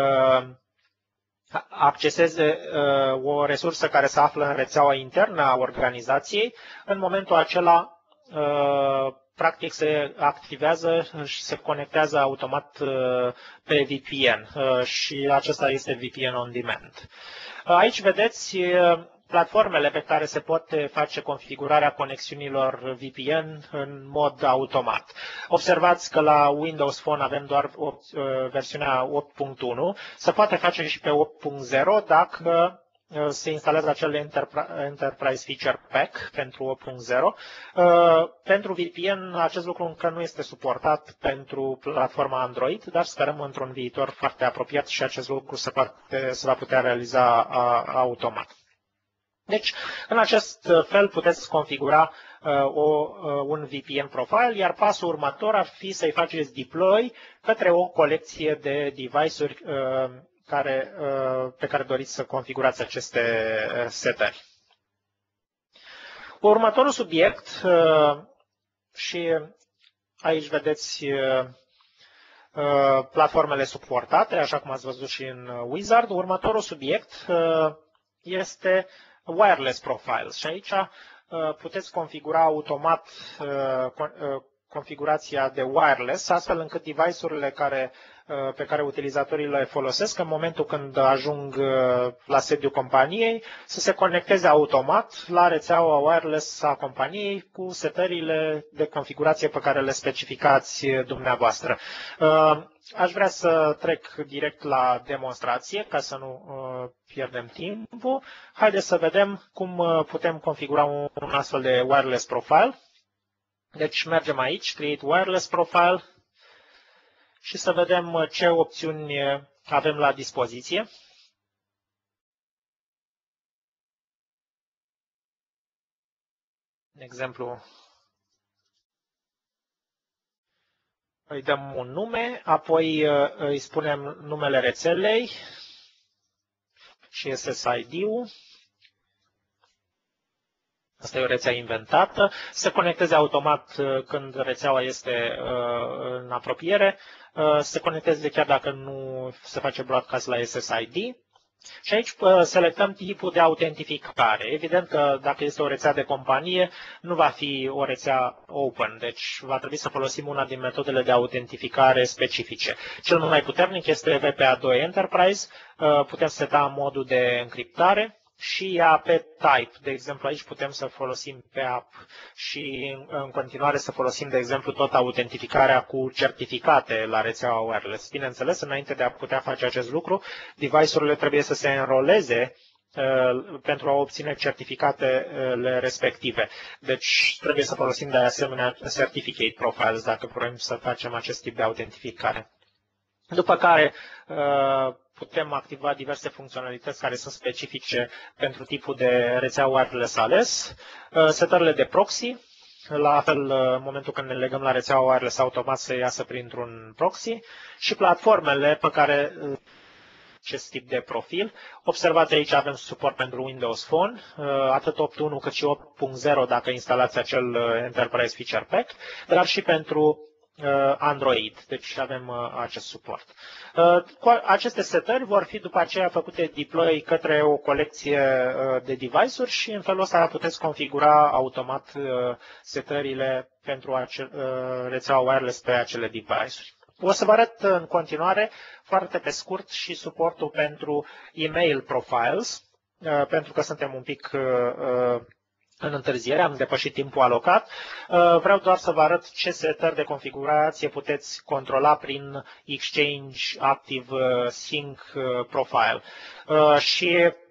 acceseze o resursă care se află în rețeaua internă a organizației, în momentul acela practic se activează și se conectează automat pe VPN și acesta este VPN on demand. Aici vedeți platformele pe care se poate face configurarea conexiunilor VPN în mod automat. Observați că la Windows Phone avem doar versiunea 8.1, se poate face și pe 8.0 dacă se instalează acel Enterprise Feature Pack pentru 8.0. Pentru VPN acest lucru încă nu este suportat pentru platforma Android, dar sperăm într-un viitor foarte apropiat și acest lucru se va putea realiza automat. Deci, în acest fel puteți configura un VPN profile, iar pasul următor ar fi să-i faceți deploy către o colecție de device-uri pe care doriți să configurați aceste setări. Următorul subiect, și aici vedeți platformele suportate, așa cum ați văzut și în Wizard. Următorul subiect este wireless profiles și aici puteți configura automat configurația de wireless, astfel încât device-urile pe care utilizatorii le folosesc în momentul când ajung la sediul companiei să se conecteze automat la rețeaua wireless a companiei cu setările de configurație pe care le specificați dumneavoastră. Aș vrea să trec direct la demonstrație ca să nu pierdem timpul. Haideți să vedem cum putem configura un astfel de wireless profile. Deci mergem aici, Create Wireless Profile și să vedem ce opțiuni avem la dispoziție. De exemplu, îi dăm un nume, apoi îi spunem numele rețelei și SSID-ul. Asta e o rețea inventată. Se conecteze automat când rețeaua este în apropiere. Se conecteze chiar dacă nu se face broadcast la SSID. Și aici selectăm tipul de autentificare. Evident că dacă este o rețea de companie, nu va fi o rețea open, deci va trebui să folosim una din metodele de autentificare specifice. Cel mai puternic este WPA2 Enterprise, putem seta modul de încriptare și AP type. De exemplu, aici putem să folosim PAP și în continuare să folosim, de exemplu, tot autentificarea cu certificate la rețeaua wireless. Bineînțeles, înainte de a putea face acest lucru, device-urile trebuie să se înroleze pentru a obține certificatele respective. Deci trebuie să folosim de asemenea certificate profiles dacă vrem să facem acest tip de autentificare. După care putem activa diverse funcționalități care sunt specifice pentru tipul de rețea wireless ales, setările de proxy, la fel în momentul când ne legăm la rețeaua wireless automat să iasă printr-un proxy și platformele pe care acest tip de profil. Observați aici avem suport pentru Windows Phone, atât 8.1 cât și 8.0 dacă instalați acel Enterprise Feature Pack, dar și pentru Android, deci avem acest suport. Aceste setări vor fi după aceea făcute deploy către o colecție de device-uri și în felul ăsta puteți configura automat setările pentru rețeaua wireless pe acele device-uri. O să vă arăt în continuare, foarte pe scurt, și suportul pentru email profiles, pentru că suntem un pic în întârziere, am depășit timpul alocat. Vreau doar să vă arăt ce setări de configurație puteți controla prin Exchange Active Sync Profile. Și,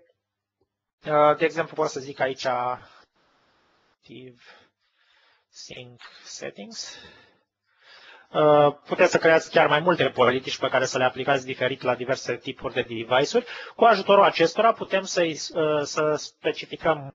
de exemplu, pot să zic aici Active Sync Settings. Puteți să creați chiar mai multe politici pe care să le aplicați diferit la diverse tipuri de device-uri. Cu ajutorul acestora putem să specificăm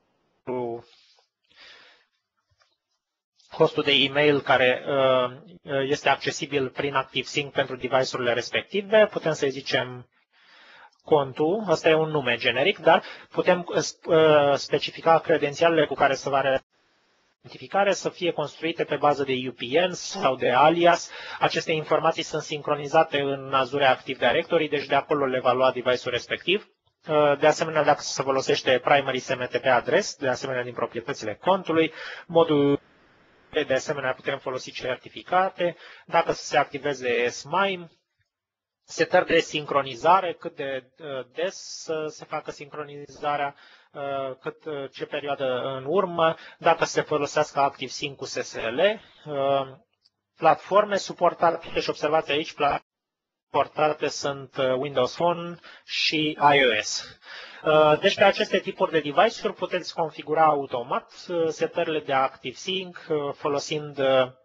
hostul de e-mail care este accesibil prin ActiveSync pentru device-urile respective. Putem să-i zicem contul, ăsta e un nume generic, dar putem specifica credențialele cu care se va identificare să fie construite pe bază de UPN sau de alias. Aceste informații sunt sincronizate în Azure Active Directory, deci de acolo le va lua device-ul respectiv. De asemenea, dacă se folosește primary SMTP address, de asemenea din proprietățile contului, modul de asemenea putem folosi certificate, dacă se activeze SMIME, setări de sincronizare, cât de des să se facă sincronizarea, ce perioadă în urmă, dacă se folosească ActiveSync cu SSL, platforme suportate și observați aici, suportate sunt Windows Phone și iOS. Deci pe aceste tipuri de device-uri puteți configura automat setările de ActiveSync folosind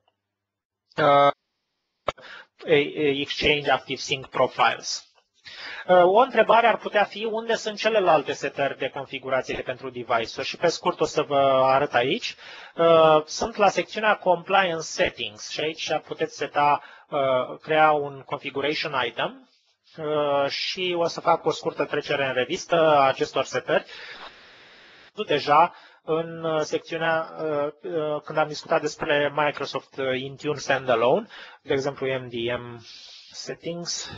Exchange ActiveSync Profiles. O întrebare ar putea fi unde sunt celelalte setări de configurație pentru device-uri și pe scurt o să vă arăt aici. Sunt la secțiunea Compliance Settings și aici puteți crea un configuration item și o să fac o scurtă trecere în revistă a acestor setări. Deja în secțiunea când am discutat despre Microsoft Intune Standalone, de exemplu MDM Settings,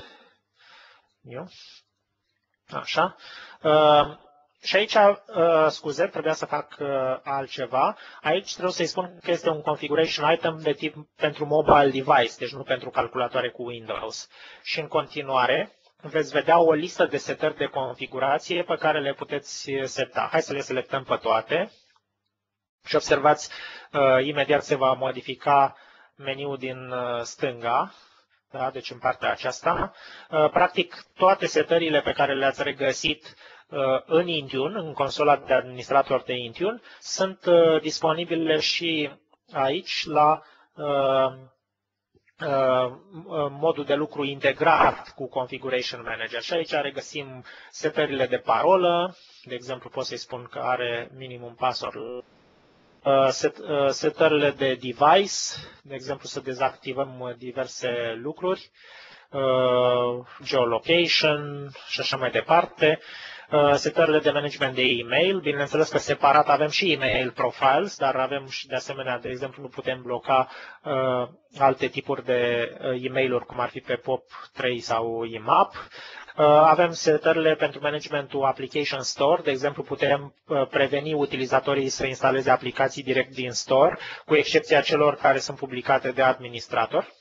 așa. Și aici, scuze, trebuia să fac altceva. Aici trebuie să-i spun că este un configuration item de tip pentru mobile device, deci nu pentru calculatoare cu Windows. Și în continuare veți vedea o listă de setări de configurație pe care le puteți seta. Hai să le selectăm pe toate. Și observați, imediat se va modifica meniul din stânga. Da, deci în partea aceasta. Practic, toate setările pe care le-ați regăsit în Intune, în consola de administrator de Intune, sunt disponibile și aici la modul de lucru integrat cu Configuration Manager. Și aici regăsim setările de parolă. De exemplu, pot să-i spun că are minimum password. Setările de device, de exemplu să dezactivăm diverse lucruri, geolocation și așa mai departe, setările de management de e-mail, bineînțeles că separat avem și email profiles, dar avem și de asemenea, de exemplu, nu putem bloca alte tipuri de e-mail-uri, cum ar fi pe POP3 sau IMAP. Avem setările pentru managementul Application Store, de exemplu putem preveni utilizatorii să instaleze aplicații direct din store, cu excepția celor care sunt publicate de administrator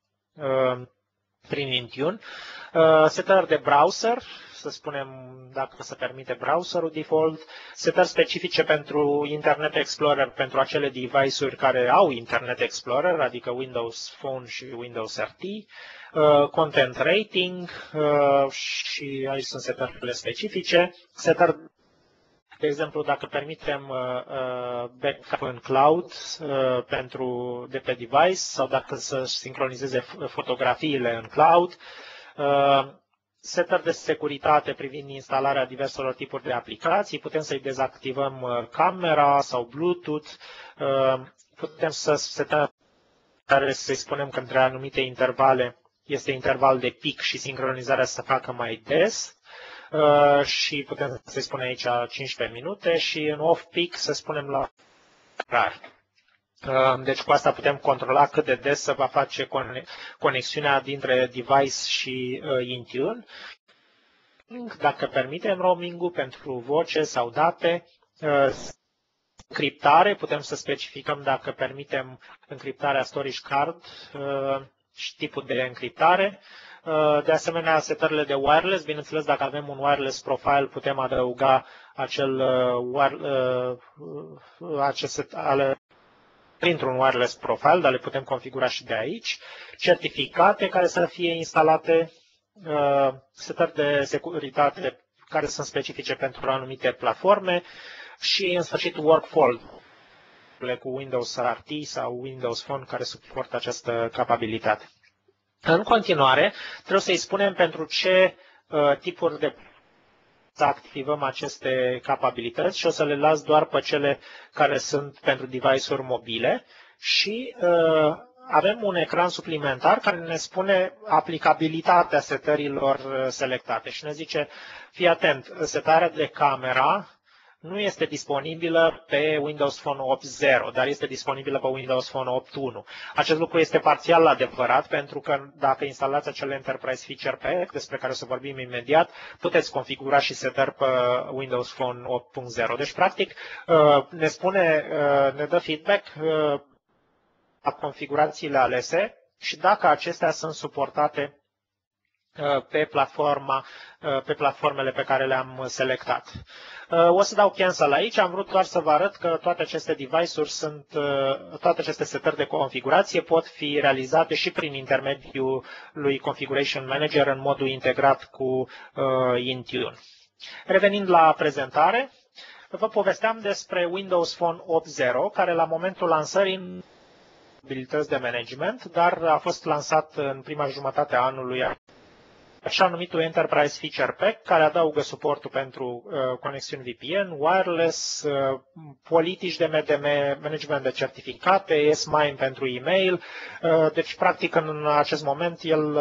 prin Intune. Setări de browser, să spunem dacă se permite browserul default, setări specifice pentru Internet Explorer pentru acele device-uri care au Internet Explorer, adică Windows Phone și Windows RT, content rating și aici sunt setările specifice, setări, de exemplu, dacă permitem backup în cloud de pe device sau dacă să sincronizeze fotografiile în cloud, setări de securitate privind instalarea diverselor tipuri de aplicații, putem să-i dezactivăm camera sau Bluetooth, putem să setăm să-i spunem că între anumite intervale este interval de pic și sincronizarea să facă mai des și putem să-i spunem aici 15 minute și în off-peak să spunem la rar. Deci cu asta putem controla cât de des se va face conexiunea dintre device și Intune. Dacă permitem roaming-ul pentru voce sau date, încriptare, putem să specificăm dacă permitem încriptarea storage card și tipul de încriptare. De asemenea, setările de wireless, bineînțeles, dacă avem un wireless profile, putem adăuga printr-un wireless profile, dar le putem configura și de aici. Certificate care să fie instalate, setări de securitate care sunt specifice pentru anumite platforme și, în sfârșit, workflow. cu Windows RT sau Windows Phone care suportă această capabilitate. În continuare, trebuie să-i spunem pentru ce tipuri de să activăm aceste capabilități și o să le las doar pe cele care sunt pentru device-uri mobile și avem un ecran suplimentar care ne spune aplicabilitatea setărilor selectate și ne zice, fii atent, setarea de camera nu este disponibilă pe Windows Phone 8.0, dar este disponibilă pe Windows Phone 8.1. Acest lucru este parțial adevărat, pentru că dacă instalați acel Enterprise Feature Pack, despre care o să vorbim imediat, puteți configura și setări pe Windows Phone 8.0. Deci, practic, ne dă feedback la configurațiile alese și dacă acestea sunt suportate pe platformele pe care le-am selectat. O să dau cancel aici, am vrut doar să vă arăt că toate aceste device-uri toate aceste setări de configurație pot fi realizate și prin intermediul lui Configuration Manager în modul integrat cu Intune. Revenind la prezentare, vă povesteam despre Windows Phone 8.0, care la momentul lansării abilități de management, dar a fost lansat în prima jumătate a anului așa numitul Enterprise Feature Pack, care adaugă suportul pentru conexiuni VPN, wireless, politici de management de certificate, S-MIME pentru e-mail. Deci, practic, în acest moment, el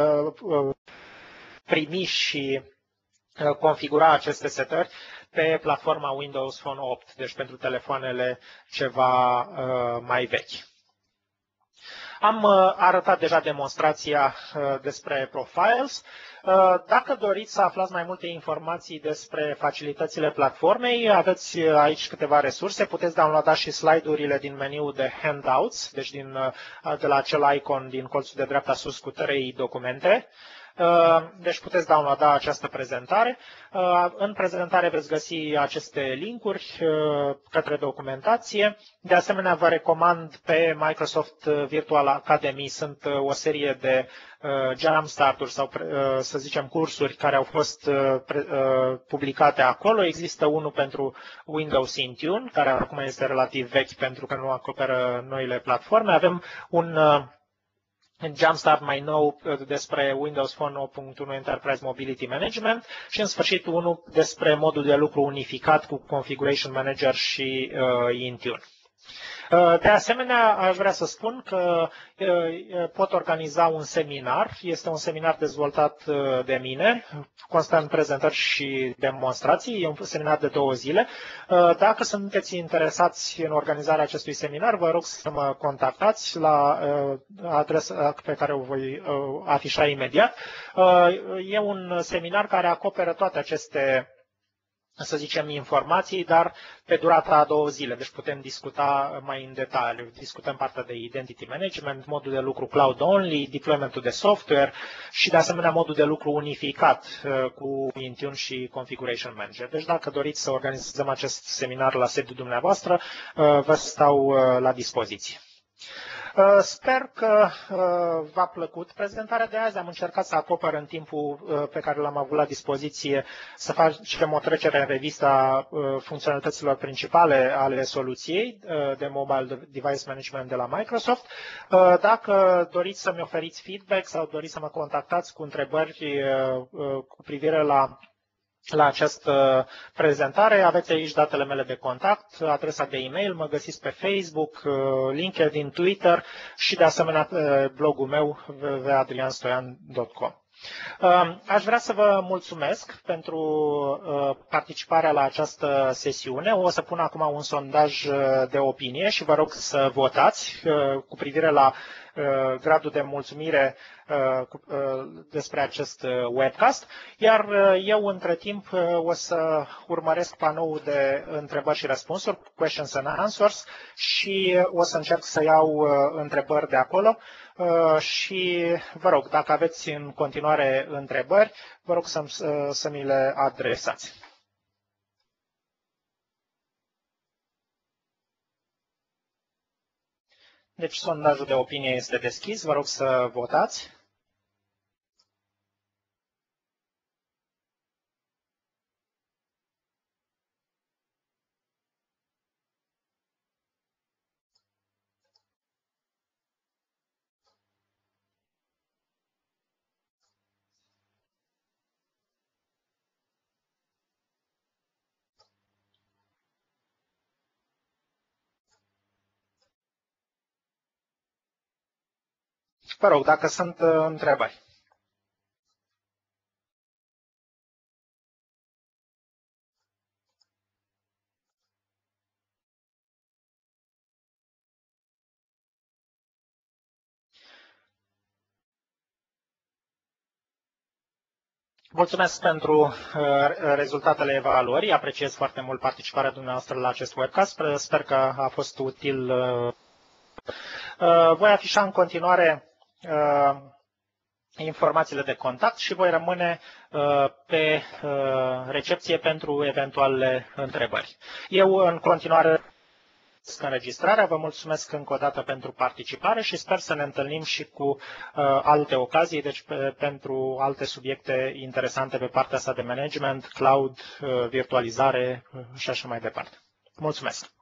primi și configura aceste setări pe platforma Windows Phone 8, deci pentru telefoanele ceva mai vechi. Am arătat deja demonstrația despre Profiles. Dacă doriți să aflați mai multe informații despre facilitățile platformei, aveți aici câteva resurse. Puteți downloada și slide-urile din meniul de Handouts, deci de la acel icon din colțul de dreapta sus cu 3 documente. Deci puteți downloada această prezentare. În prezentare veți găsi aceste linkuri către documentație. De asemenea, vă recomand pe Microsoft Virtual Academy, sunt o serie de jumpstart-uri sau, să zicem, cursuri care au fost publicate acolo. Există unul pentru Windows Intune, care acum este relativ vechi pentru că nu acoperă noile platforme. Avem un jumpstart mai nou despre Windows Phone 8.1 Enterprise Mobility Management și în sfârșit unul despre modul de lucru unificat cu Configuration Manager și Intune. De asemenea, aș vrea să spun că pot organiza un seminar. Este un seminar dezvoltat de mine, constă în prezentări și demonstrații. E un seminar de 2 zile. Dacă sunteți interesați în organizarea acestui seminar, vă rog să mă contactați la adresa pe care o voi afișa imediat. E un seminar care acoperă toate aceste, să zicem, informații, dar pe durata a 2 zile. Deci putem discuta mai în detaliu. Discutăm partea de identity management, modul de lucru cloud only, deploymentul de software și de asemenea modul de lucru unificat cu Intune și Configuration Manager. Deci dacă doriți să organizăm acest seminar la sediul dumneavoastră, vă stau la dispoziție. Sper că v-a plăcut prezentarea de azi. Am încercat să acopăr în timpul pe care l-am avut la dispoziție să facem o trecere în revista funcționalităților principale ale soluției de Mobile Device Management de la Microsoft. Dacă doriți să-mi oferiți feedback sau doriți să mă contactați cu întrebări cu privire la această prezentare, aveți aici datele mele de contact, adresa de e-mail, mă găsiți pe Facebook, LinkedIn, Twitter și de asemenea blogul meu www.adrianstoian.com. Aș vrea să vă mulțumesc pentru participarea la această sesiune. O să pun acum un sondaj de opinie și vă rog să votați cu privire la gradul de mulțumire despre acest webcast, iar eu între timp o să urmăresc panoul de întrebări și răspunsuri, questions and answers, și o să încerc să iau întrebări de acolo și vă rog, dacă aveți în continuare întrebări, vă rog să mi le adresați. Deci sondajul de opinie este deschis, vă rog să votați. Vă rog, dacă sunt întrebări. Mulțumesc pentru rezultatele evaluării. Apreciez foarte mult participarea dumneavoastră la acest webcast. Sper că a fost util. Voi afișa în continuare informațiile de contact și voi rămâne pe recepție pentru eventuale întrebări. Eu, în continuare, înregistrarea. Vă mulțumesc încă o dată pentru participare și sper să ne întâlnim și cu alte ocazii, deci pentru alte subiecte interesante pe partea asta de management, cloud, virtualizare și așa mai departe. Mulțumesc!